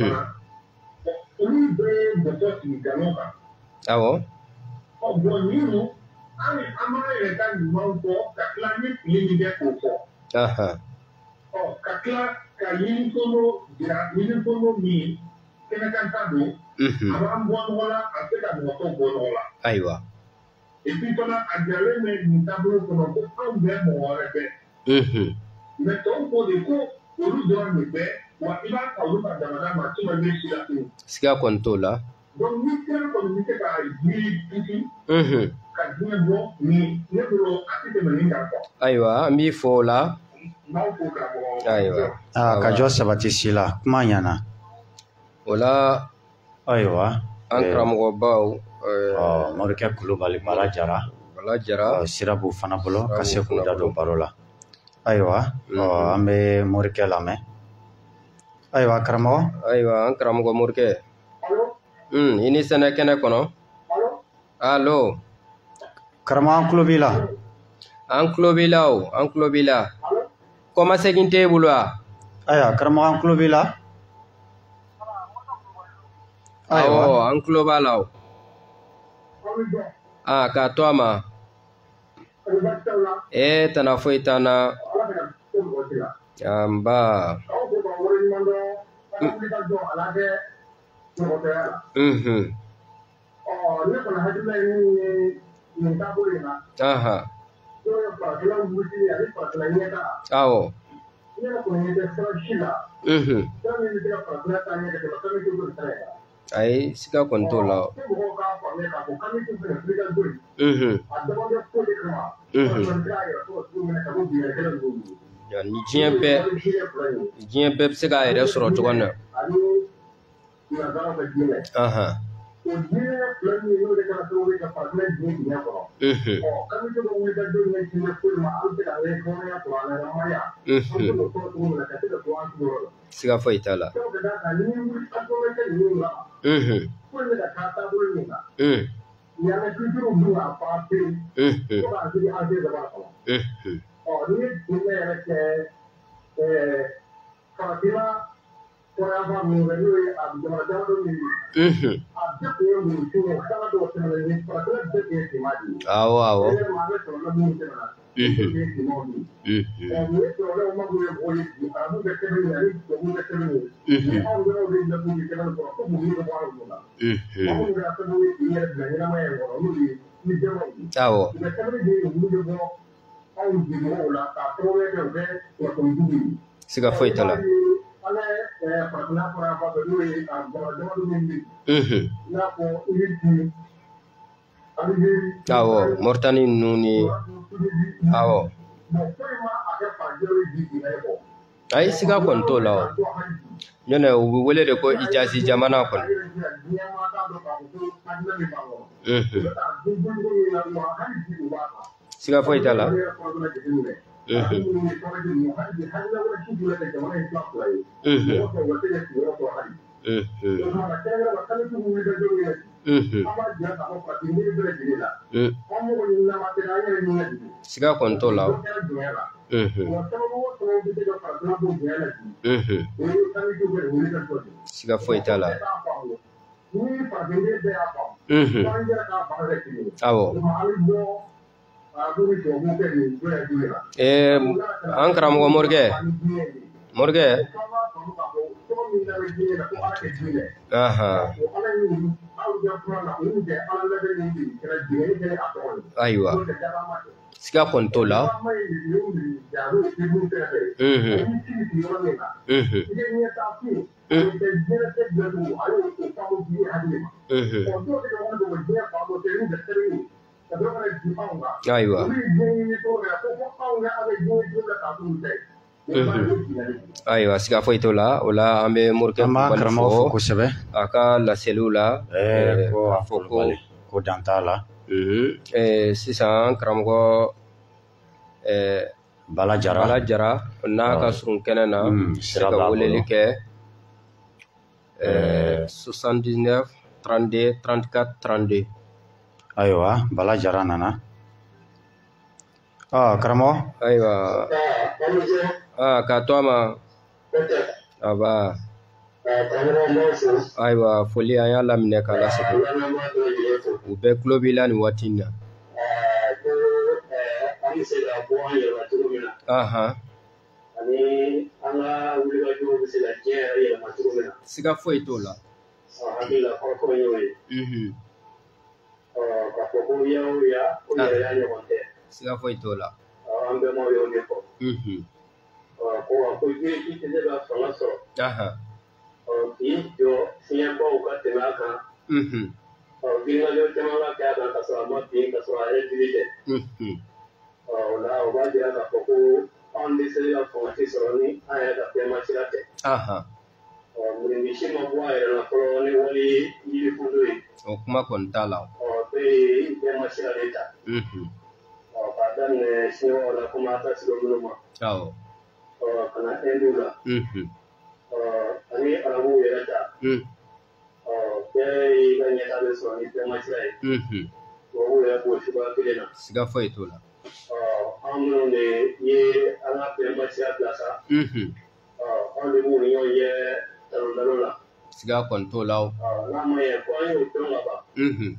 Olu bɛ bɔtɔ sigi galon kan. Awɔ. Ɔ bɔn ninnu an an b'an yɛrɛ ka ɲumanw fɔ ka tila ni fili min kɛ k'o fɔ. Ɔ ka tila ka yirisono jira yirisono min kɛnɛkan ta don. A b'an bɔ ɲɔgɔn la a bɛ se ka mɔgɔ tɔw bɔ ɲɔgɔn la. Ayiwa. Et puis fana a jiralen bɛ nin taabolo kɔnɔ ko anw bɛ mɔgɔ wɛrɛ bɛɛ. Mais tɔw ko de ko olu dɔrɔn de bɛɛ. Wa i b'a ta olu ka jamana ma ci ma ne si la ten. Siga kɔni t'o la. Donc ni kɛnɛ kɔni bɛ se ka jiri tuuti. Ka diɲɛ bɔ nin ne bolo a tɛ tɛmɛ nin kan kɔ. Ayiwa an b'i fɔ o la. N b'aw fo karamɔgɔ. Ayiwa. Aa ka jɔ sabati Sila kuma ɲana. O la. Ayiwa. An karamɔgɔbaw. Ɔ Morikɛ Kulubali Bala Jara. Bala Jara. Sira b'u fana bolo ka se k'u da don baro la. Ayiwa ɔ an bɛ Morikɛ lamɛn. Ayiwa karamɔgɔ. Ayiwa an karamɔgɔ Morikɛ. Un i ni sɛnɛ kɛnɛ kɔnɔ. Allo. Karamɔgɔ an tulo b'i la. An tulo b'i la o an tulo b'i la. Kɔmasegin t'e bolo wa. Ayiwa karamɔgɔ an tulo b'i la. Awɔ an tulo b'a la o. Aa k'a to a ma. Ee tana foyi t'an na. Anba. Mhm. Ɔ ne kɔni hakilina ye min ye nin taabolo in na. Ahan. N'o ye farafina wuli ani farafina ɲɛta. Awɔ. Ne yɛrɛ kɔni ɲɛ tɛ sira si la. Mhm. Fɛn min bɛ se ka farafina taa ɲɛ ka tɛmɛ fɛn min tɛ boli sira ye. Ayi siga kɔni t'o la. Fo mɔgɔw k'a faamuya k'a fɔ k'an bɛ t'u fɛ filikan to yen. Mhm. A dabɔkɛ ko de kama. Mhm. Farafina tɛ yɛrɛ sɔrɔ cogo min na ka bɔ biɲɛ kelen ninnu. Ni diɲɛ bɛɛ diɲɛ bɛɛ bɛ se k'a yɛrɛ sɔrɔ cogo min na. Ahan. O diinɛ fila min n'o de kɛra sababu ye ka farafina diinɛ diinɛ kɔrɔ. Ɔ kabini to ka wuli ka don ɲɛ diinɛ foyi ma an bɛ se ka ye hɔrɔnya sɔrɔ a la nka maya. An bɛ se k'o sɔrɔ cogo min na ka se ka to an sigiyɔrɔ la. Siga foyi t'a la. Sabu ka d'a kan ni wuli an tora kɛ ninnu la. Foyi bɛ ka k'a taabolo min na. Yan ka culture dun a fa pewu. Fo k'a sigi an sen dama kɔnɔ. Ɔ ni ye diinɛ yɛrɛ kɛ ɛɛ farafina kɔrɔyanfan minnu bɛ n'o ye a jamana damadɔ min ye. A bɛɛ tun ye mun ye cogo kala dɔw tɛmɛna ni farafina bɛɛ tun ye finman de ye. Awɔ awɔ. Yɛrɛ an bɛ sɔrɔla minnu tɛmɛna. Olu tun ye finmanw ye. Ɔ mun ye sɔrɔlaw ma mun ye mɔgɔw ye bi arabu bɛ sɛbɛn ye ani tubabu bɛ sɛbɛn ye. Ni anw yɛrɛw de ɲɛkun ye sɛbɛn sɔrɔ fo mun ye bɔ anw kun na. Anw kɛra sababu ye k'i yɛrɛ bila ɲɛnamaya in kɔnɔ n'o ye ni jɛmanw ye. Awɔ. U bɛ sɛbɛn de ye olu bɛ bɔ anw jigimɔgɔw la k'a sababu kɛ u bɛ kunnafonijugu ye. Siga foyi t'a la. Ala ye farafina kɔrɔyanfan fɛ n'o ye jamana damadɔ min bɛ yen. I n'a fɔ Egypte, Algérie. Awɔ Moritani ninnu ni. Awɔ. Bon foyi ma a kɛ farajɛw ye bi diinɛ kɔ. Ayi siga kɔni t'o la o. Ɲɔnɛ u bɛ wele de ko Ijazi jamana kɔni. Siga foyi t'a la. Siga kɔni t'o la o. Mhm. Siga foyi t'a la. Mhm. Awɔ. Eh, an karamɔgɔ Morikɛ. Morikɛ. Ahan. Ayiwa. Siga kɔni t'o la. Mhm. Mhm. Mhm. Ayiwa. Ayiwa, siga foyi t'o la. O la an bɛ Morikɛ karamɔgɔ fo kosɛbɛ a ka laseliw la. Eh, ko a fɔ ko dan t'a la. Eh, sisan karamɔgɔ eh, Bala Jara Bala Jara n'a ka surun kɛnɛ na se ka weleli kɛ soixante-dix-neuf trente-deux trente-quatre trente-deux. Ayiwa, Bala Jara nana. Ah, karamɔgɔ. Ayiwa. Ah, k'a to a ma. Aba. Ayiwa, foli an y'a laminɛ k'a lasegin. U bɛɛ tulo b'i la nin waati in na. Ahan. Siga foyi t'o la. Mhm. Siga foyi t'o la. Mhm. Ahan. Mhm. Ahan. O kuma kɔni t'a la. Mhm. Awɔ. Mhm. Mhm. Siga foyi t'o la. Mhm. Siga kɔni t'o la o. Mhm.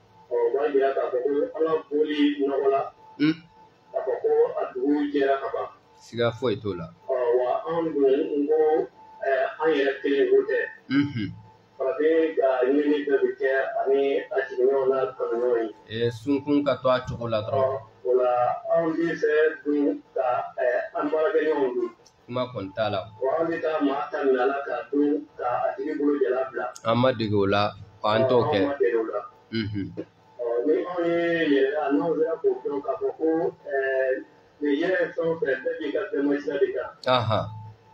Siga foyi t'o la. Mhm. Eh, sunkun ka to a cogo la dɔrɔn. Kuma kɔni t'a la. An ma dege o la, an t'o kɛ. Mhm. Ahan.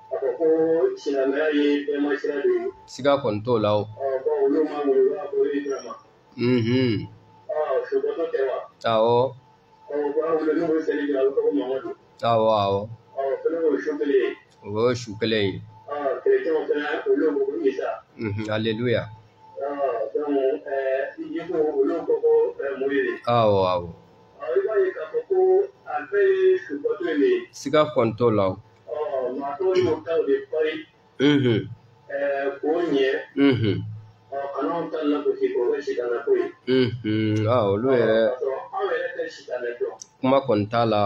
Siga kɔni t'o la o. Mhm. Awɔ. Awɔ, awɔ. O ye su kelen ye. Mhm. Alléluia. Awɔ, awɔ. Siga kɔni t'o la o. Mhm. Mhm. Mhm. Ah, olu yɛrɛ kuma kɔni t'a la.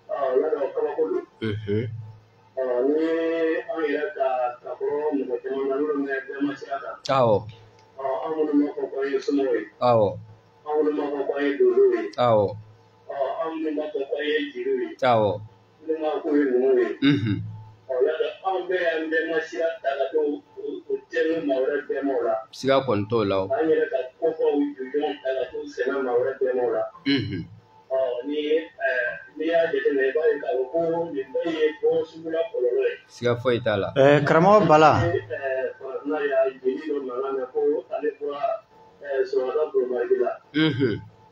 Mhm. Awɔ. Awɔ. Awɔ. Awɔ. Mhm. Siga kɔni t'o la o. Mhm. Siga foyi t'a la. Eh, karamɔgɔ Bala. Mhm.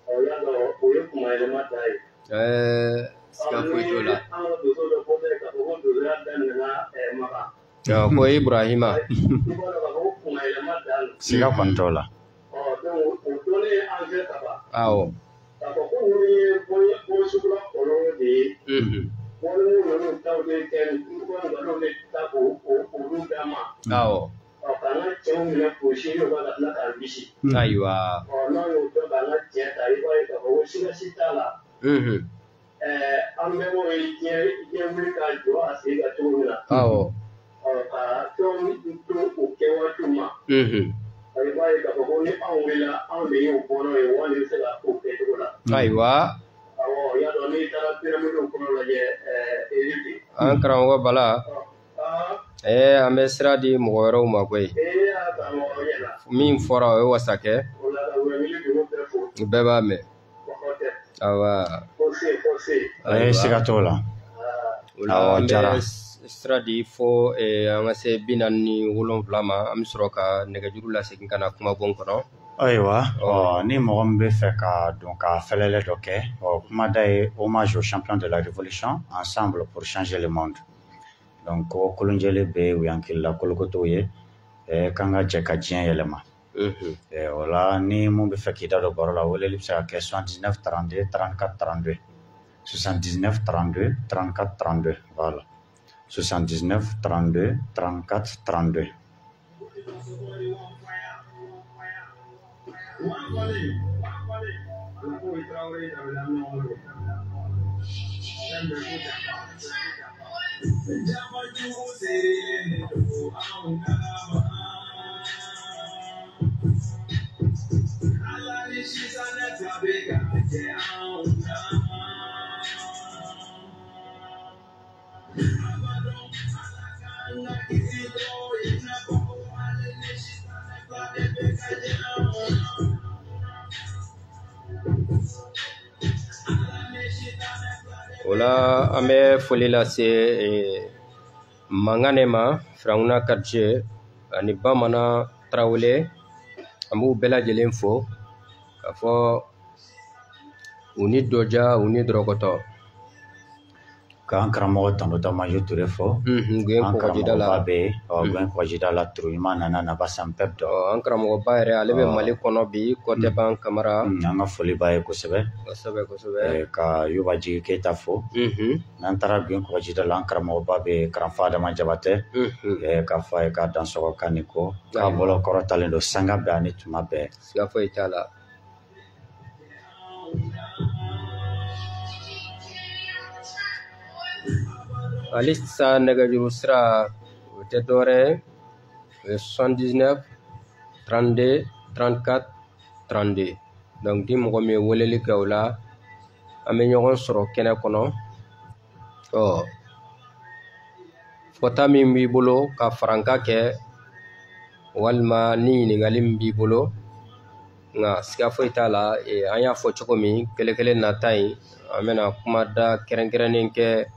Eh, siga foyi t'o la. Ah, ko Ibrahima. Siga kɔni t'o la. Awɔ. Mhm. Awo. Aiwa. Mhm. Awo. Mhm. Aiwa. An karamɔgɔ Bala. Eh, an bɛ sira di mɔgɔ wɛrɛw ma koyi. Min fɔra o ye wasa kɛ. Bɛɛ b'a mɛn. Awa. Ayi siga t'o la. Awɔ an bɛ sira di fo an ka se bi naani ni wolonwula ma an bɛ sɔrɔ ka nɛgɛjuru lasegin ka na kuma bon kɔnɔ. Ayiwa, ɔ ni mɔgɔ min bɛ fɛ ka don ka fɛlɛlɛ dɔ kɛ, ɔ kuma da ye hommage au champion de la révolution ensemble pour changer le monde. Donc ko kolonjɛlen bɛ u y'an kilila kolokotow ye k'an ka jɛ ka diɲɛ yɛlɛma. O la ni mun bɛ fɛ k'i da don baro la weleli bɛ se ka kɛ soixante-dix-neuf trente-deux trente-quatre trente-deux soixante-dix-neuf trente-deux trente-quatre trente-deux voilà soixante-dix-neuf trente-deux trente-quatre trente-deux. Ola an bɛ foli lase Mangane ma Firawuna quartier ani Bamana Tarawele an b'u bɛɛ lajɛlen fo ka fɔ u ni Dɔja u ni Dɔrɔkɔtɔ k'an karamɔgɔ Tandota Majo Ture fɔ an karamɔgɔba bɛ yen Gɔyɛn Kɔgɔjida la Turuɲuman Nana Naba Sanpɛp dɔ an karamɔgɔba yɛrɛ ale bɛ Mali kɔnɔ bi Kɔtɛban Kamara an ka foli b'a ye kosɛbɛ kosɛbɛ kosɛbɛ ka Yoba Jigi Keyita fɔ n'an taara Gɔyɛn Kɔgɔjida la an karamɔgɔba bɛ Karanfa Adama Jabatɛ k'a fɔ a ye k'a dansɔgɔ k'a ni ko k'a bɔlɔ kɔrɔtalen don sanga bɛɛ ani tuma bɛɛ siga foyi t'a la. Alisa nɛgɛjuru sira o tɛ dɔwɛrɛ o ye soixante-dix-neuf trente-deux trente-quatre trente-deux donc ni mɔgɔ min ye weleli kɛ o la an bɛ ɲɔgɔn sɔrɔ kɛnɛ kɔnɔ ɔ fɔta min b'i bolo ka faranka kɛ walima ni ɲininkali min b'i bolo nka siga foyi t'a la an y'a fɔ cogo min kelen kelen nata yen an bɛna kuma da kɛrɛnkɛrɛnnen kɛ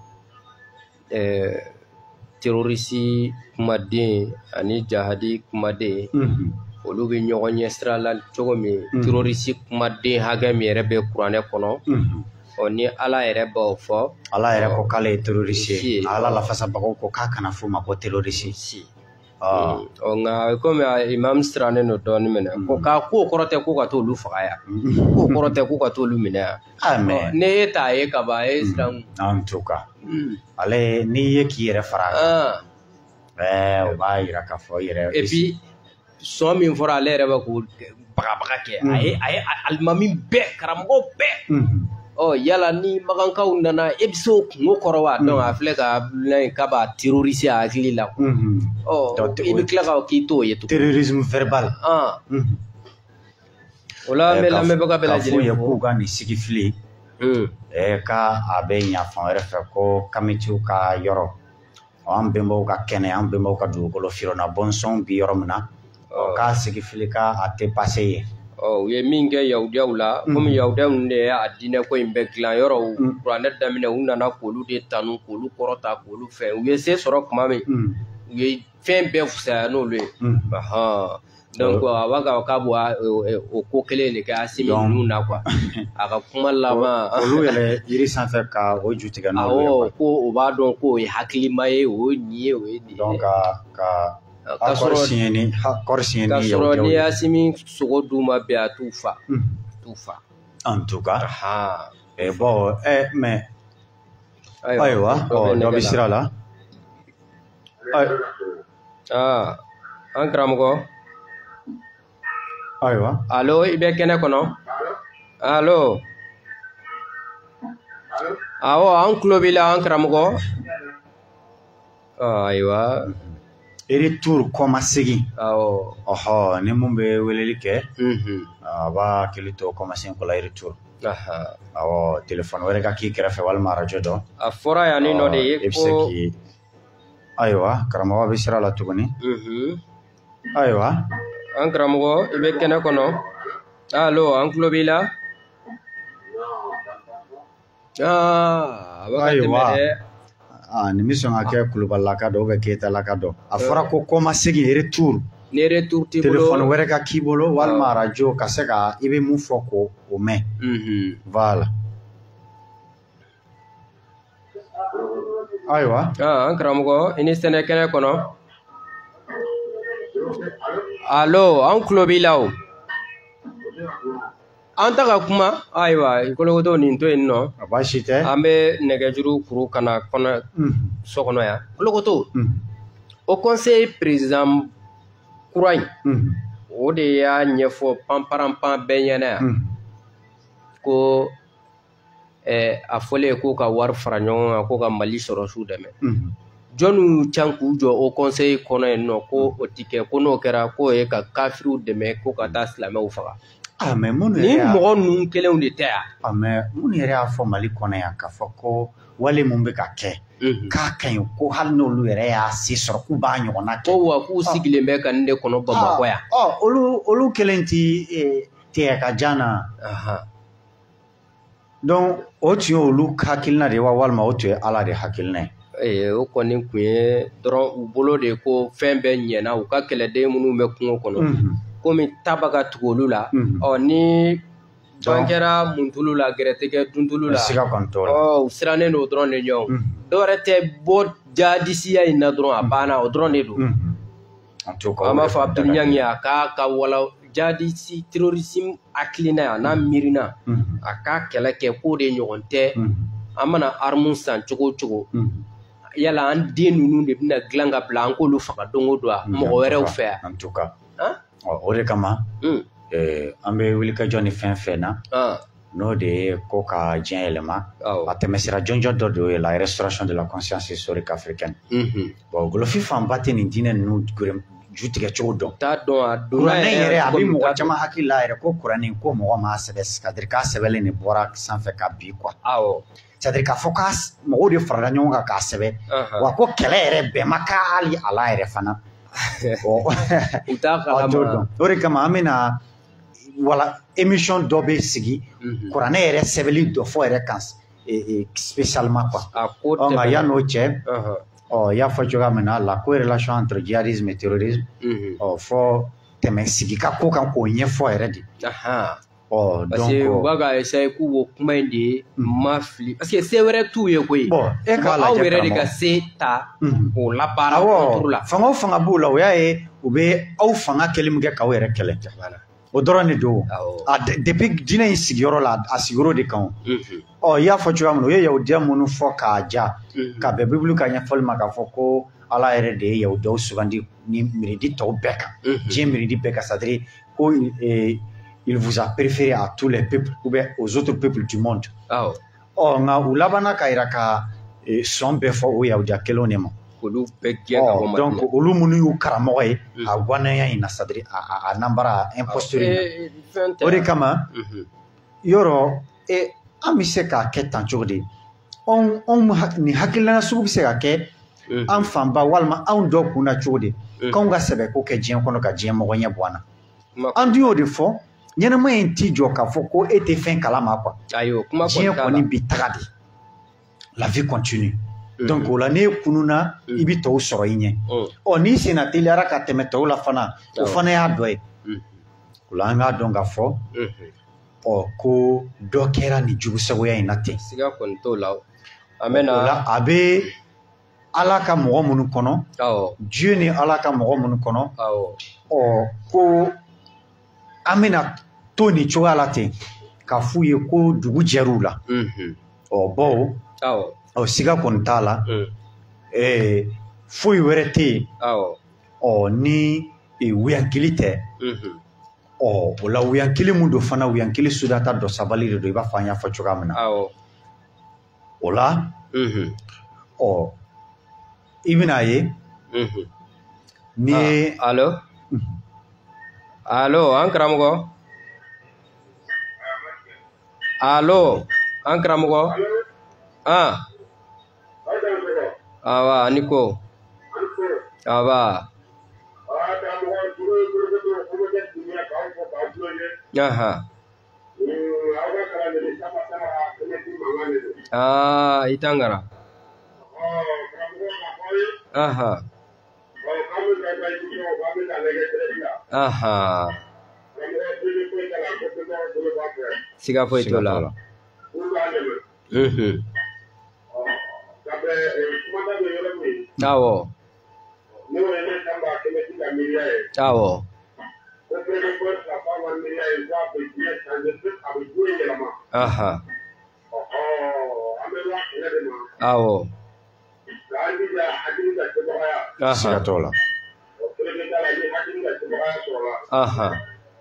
terroriste kumaden ani jahadi kumaden olu bɛ ɲɔgɔn ɲɛ sira la cogo min terroriste kumaden hakɛ min yɛrɛ bɛ kuranɛ kɔnɔ ɔ ni Ala yɛrɛ b'o fɔ Ala yɛrɛ ko k'ale ye terroriste ye Ala lafasabagaw ko k'a kana f'u ma ko terroriste ɔ nka komi imam sirannen don dɔɔnin minɛ ko k'a ko kɔrɔ tɛ ko ka t'olu faga yan ko kɔrɔ tɛ ko ka t'olu minɛ yan ne e t'a ye ka ban e siran en tout cas ale n'i ye k'i yɛrɛ fara kan ɛɛ o b'a yira k'a fɔ yɛrɛ et puis sɔn min fɔra ale yɛrɛ bɛ k'o bagabaga kɛ a ye a ye alimami bɛɛ karamɔgɔ bɛɛ ɔ yala ni magankaw nana e bɛ se o kungo kɔrɔ wa donc a filɛ ka bila k'a b'a terroriste a hakili la ɔ i bɛ tila ka k'i t'o ye tugun terrorisme verbal o la an bɛ lamɛnbaga bɛɛ lajɛlen fo k'u ka nin sigi fili ɛɛ ka a bɛ ɲa fan wɛrɛ fɛ ko kamitiw ka yɔrɔ an bɛnbaw ka kɛnɛ an bɛnbaw ka dugukolo fironna bɔnsɔnw bi yɔrɔ min na k'a sigi fili ka a tɛ pase ye u ye min kɛ yahudiyaw la komi yahudiyaw de y'a diinɛ ko in bɛɛ dilan yɔrɔ kuranɛ daminɛ u nana k'olu de tanu k'olu kɔrɔta k'olu fɛn u ye se sɔrɔ tuma min u ye fɛn bɛɛ fisaya n'olu ye donc a b'a ka k'a bɔ o ko kelen de kɛ Asimi ninnu na quoi a ka kuma laban olu yɛrɛ yiri sanfɛ ka o ju tigɛ n'olu ye ko o b'a dɔn k'o ye hakilima ye o ye nin ye o ye nin ye donc ka ka ka sɔrɔ siɲɛni kɔɔri siɲɛni ka sɔrɔ ni Asimi sogo d'u ma bi a t'u fa t'u fa en tout cas bon mais ayiwa dɔ bɛ sira la ah an karamɔgɔ ayiwa allo i bɛ kɛnɛ kɔnɔ allo awɔ an tulo b'i la an karamɔgɔ ayiwa retour kɔma segin awɔ ɔhɔ ni mun bɛ weleli kɛ a b'a hakili to kɔma segin ko la retour awɔ telefɔni wɛrɛ ka k'i kɛrɛfɛ walima arajo dɔ a fɔra yan ni nɔ de ye i bɛ se k'i ayiwa karamɔgɔ bɛ sira la tuguni ayiwa an karamɔgɔ i bɛ kɛnɛ kɔnɔ allo an tulo b'i la ayiwa nin bɛ sɔn ka kɛ Kulubalilaka dɔ ubiyɛn Keyitalaka dɔ a fɔra ko kɔma segin retour ni retour t'i bolo telefɔni wɛrɛ ka k'i bolo walima arajo ka se ka i bɛ mun fɔ ko o mɛn voilà ayiwa an karamɔgɔ i ni sɛnɛ kɛnɛ kɔnɔ allo an tulo b'i la o an ta ka kuma ayiwa Kolokoto nin to yen nɔ baasi tɛ an bɛ nɛgɛjuru kuru ka na kɔnɔ so kɔnɔ yan Kolokoto o conseil président kura in o de y'a ɲɛfɔ panparanpan bɛɛ ɲɛna yan ko a fɔlen k'o ka wari fara ɲɔgɔn kan ko ka Mali sɔrɔsiw dɛmɛ jɔnniw can k'u jɔ o conseil kɔnɔ yen nɔ ko o tɛ kɛ ko n'o kɛra k'o ye ka kafiriw dɛmɛ ko ka taa silamɛw faga ah mais mun ni mɔgɔ ninnu kelenw de tɛ yan ah mais mun yɛrɛ y'a fɔ Mali kɔnɔ yan k'a fɔ ko wale mun bɛ ka kɛ k'a ka ɲi ko hali n'olu yɛrɛ y'a se sɔrɔ k'u b'a ɲɔgɔnna kɛ ko wa k'u sigilen bɛ ka nin de kɔnɔ Bamakɔ yan ɔ olu olu kelen tɛ tigɛ ka jan na donc o tun ye olu hakilina de ye wa walima o tun ye Ala de hakilina ye o kɔni tun ye dɔrɔn u bolo de ko fɛn bɛɛ ɲɛna u ka kɛlɛden minnu bɛ kungo kɔnɔ komi taba ka tugu olu la ɔ ni ban kɛra muntulu la gɛrɛtɛgɛ duntulu la ɔ u sirannen don dɔrɔn de ɲɔgɔn dɔwɛrɛ tɛ bɔ jadisiya in na dɔrɔn a banna o dɔrɔn de don an b'a fɔ Abdul Ɲangi a k'a ka wala jadisi terrorisme hakilina yan n'a miirina a ka kɛlɛ kɛ k'o de ɲɔgɔn tɛ an mana armu san cogo o cogo yala an den ninnu de bɛna dilan ka bila an k'olu faga don o don a mɔgɔ wɛrɛw fɛ yan o de kama an bɛ wulikajɔ ni fɛn fɛn na n'o de ye ko ka diɲɛ yɛlɛma a tɛmɛsira jɔnjɔn dɔ de ye la restauration de la conscience historique africaine bon golofi fanba tɛ nin diinɛ ninnu ju tigɛ cogo dɔn t'a dɔn a kuranɛ yɛrɛ a bɛ mɔgɔ caman hakili la yɛrɛ ko kuranɛ ko mɔgɔ m'a sɛbɛ c'est à dire k'a sɛbɛnlen de bɔra sanfɛ ka bin quoi c'est à dire k'a fɔ k'a mɔgɔw de farala ɲɔgɔn kan k'a sɛbɛn wa ko kɛlɛ yɛrɛ bɛn ma k'a hali ala yɛrɛ fana u t'a kalama o de kama an bɛna wala émission dɔ bɛ sigi kuranɛ yɛrɛ sɛbɛnli dɔ fɔ yɛrɛ kan spécialement quoi nka yan'o cɛ ɔ y'a fɔ cogoya min na la corrélation entre djihadisme et terrorisme ɔ fɔ tɛmɛ sigi ka ko kan k'o ɲɛfɔ yɛrɛ de ɔ parce que u b'a ka essayer k'u b'o kuma in de ma fili parce que se wɛrɛ t'u ye koyi bon e k'a lajɛ aw yɛrɛ de ka se ta k'o labaara contre la fanga o fanga b'u la o y'a ye u bɛ aw fanga kɛli min kɛ k'aw yɛrɛ kɛlɛ o dɔrɔn de don a depuis diinɛ in sigiyɔrɔ la a sigiyɔrɔ de kan ɔ i y'a fɔ cogoya min na u ye yahudiya minnu fɔ k'a ja ka bɛn bibulu ka ɲɛfɔli ma k'a fɔ ko ala yɛrɛ de ye yahudiyaw sugandi ni miridi tɔw bɛɛ kan diɲɛ miridi bɛɛ kan c'est à dire ko il vous a préféré à tous les peuples ou bien aux autres peuples du monde ɔ nka u labanna ka yira ka sɔn bɛɛ fɔ o yahudiya kelenw de ma olu bɛɛ gɛn ka bɔ donc olu minnu y'u karamɔgɔ ye a waleya in na c'est à dire a nambara imposture o de kama yɔrɔ e an bɛ se k'a kɛ tan cogo di anw nin hakilina sugu bɛ se ka kɛ an fanba walima anw dɔ kunna cogo di k'anw ka sɛbɛ ko kɛ diɲɛ kɔnɔ ka diɲɛ mɔgɔ ɲɛ bɔ an na an dun y'o de fɔ ɲɛnɛma in t'i jɔ k'a fɔ ko e tɛ fɛn kalama quoi diɲɛ kɔni bi taga de la vie continue donc o la n'e kununa i bɛ tɔw sɔrɔ i ɲɛ ɔ n'i senna teliyara ka tɛmɛ tɔw la fana o fana y'a dɔ ye o la an k'a dɔn k'a fɔ ɔ ko dɔ kɛra nin jugusagoya in na ten siga kɔni t'o la an bɛ na o la a bɛ ala ka mɔgɔ minnu kɔnɔ Dieu ni ala ka mɔgɔ minnu kɔnɔ ɔ ko an bɛna to nin cogoya la ten ka f'u ye ko dugu jɛr'u la ɔ bawo ɔ siga kɔni t'a la ɛɛ foyi wɛrɛ tɛ yen ɔ ni wuyankili tɛ ɔ o la wuyankili mun don fana wuyankili sudata dɔ sabali de don i b'a fɔ an y'a fɔ cogoya min na o la ɔ i bɛn'a ye ni ye alo alo an karamɔgɔ alo an karamɔgɔ ah awa ani ko awa aha ah itangara aha aha siga foyi t'o la mhm awɔ awɔ aha awɔ siga t'o la aha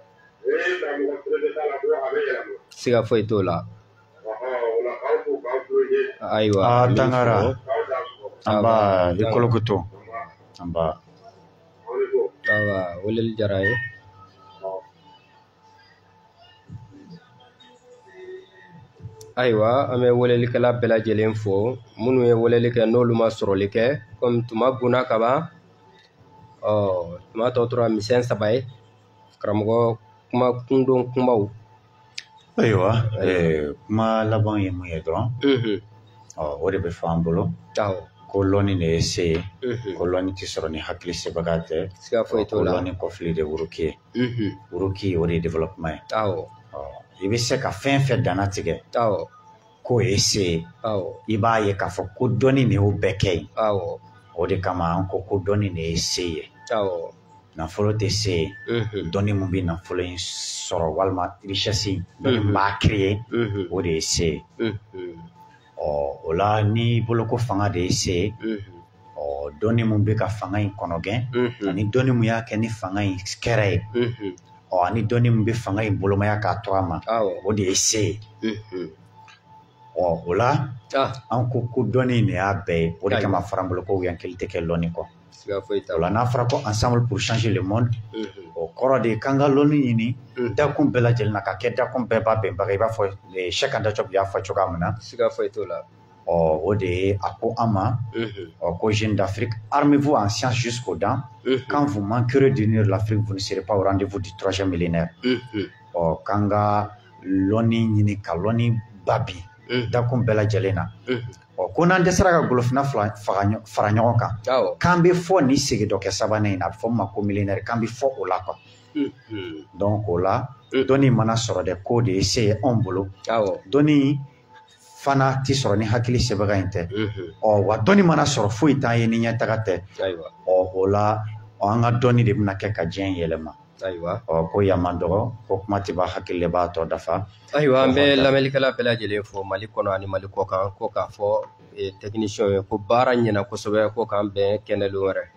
siga foyi t'o la ayiwa a tangara an b'a i kolokoto an b'a awa weleli diyara ye ayiwa an bɛ welelikɛla bɛɛ lajɛlen fo minnu ye weleli kɛ n'olu ma sɔrɔli kɛ komi tuma bunna ka ban ɔ tuma tɔ tora misɛn saba ye karamɔgɔ kuma kundon kumaw ayiwa kuma laban ye mun ye dɔrɔn ɔ o de bɛ fɔ an bolo ko lɔnni de ye se ye ko lɔnni tɛ sɔrɔ ni hakili sebaga tɛ ko lɔnni kɔfili de wuruki ye wuruki o de ye développement ye i bɛ se ka fɛn fɛn danna tigɛ k'o ye se ye i b'a ye k'a fɔ ko dɔnni de y'o bɛɛ kɛ yen o de kama an ko ko dɔnni de ye se ye nafolo tɛ se ye dɔnni min bɛ nafolo in sɔrɔ walima richesse dɔnni min b'a créer o de ye se ye ɔ o la ni boloko fanga de ye se ye ɔ dɔnni min bɛ ka fanga in kɔnɔgɛn ani dɔnni min y'a kɛ ni fanga in kɛra ye ɔ ani dɔnni min bɛ fanga in bolomaya k'a to a ma o de ye se ye ɔ o la an ko ko dɔnni de y'a bɛɛ ye o de kama fara an bolo ko wuyankili tɛ kɛ lɔnni kɔ o la n'a fɔra ko ensemble pour changer le monde o kɔrɔ de k'an ka lɔnni ɲini dakun bɛɛ lajɛlen na ka kɛ dakun bɛɛ b'a bɛnbaga i b'a fɔ Cheikh Anta Diop y'a fɔ cogoya min na ɔ o de ye a ko an ma ɔ ko Jeunes d'Afrique armez-vous en sciences jusqu'aux dents quand vous manquerez d'unir l'Afrique vous ne serez pas au rendez-vous du troisième millénaire ɔ k'an ka lɔnni ɲini ka lɔnni babi dakun bɛɛ lajɛlen na ɔ ko n'an dɛsɛra ka golofina fara ɲɔgɔn kan k'an bɛ fɔ nin segin dɔ kɛ sabanan in na a bɛ fɔ ma ko millénaire k'an bɛ fɔ o la quoi donc o la dɔnni mana sɔrɔ dɛ k'o de ye se ye anw bolo dɔnni fana tɛ sɔrɔ ni hakili sebaga in tɛ ɔ wa dɔnni mana sɔrɔ foyi t'an ye ni ɲɛtaga tɛ ɔ o la an ka dɔnni de bɛna kɛ ka diɲɛ yɛlɛma ɔ ko yan man dɔgɔ ko kuma tɛ ban hakili de b'a tɔ dafa ayiwa an bɛ lamɛnnikɛla bɛɛ lajɛlen fo Mali kɔnɔ ani Mali kɔ kan ko k'a fɔ technicien ye ko baara ɲɛna kosɛbɛ ko k'an bɛn kɛnɛ don wɛrɛ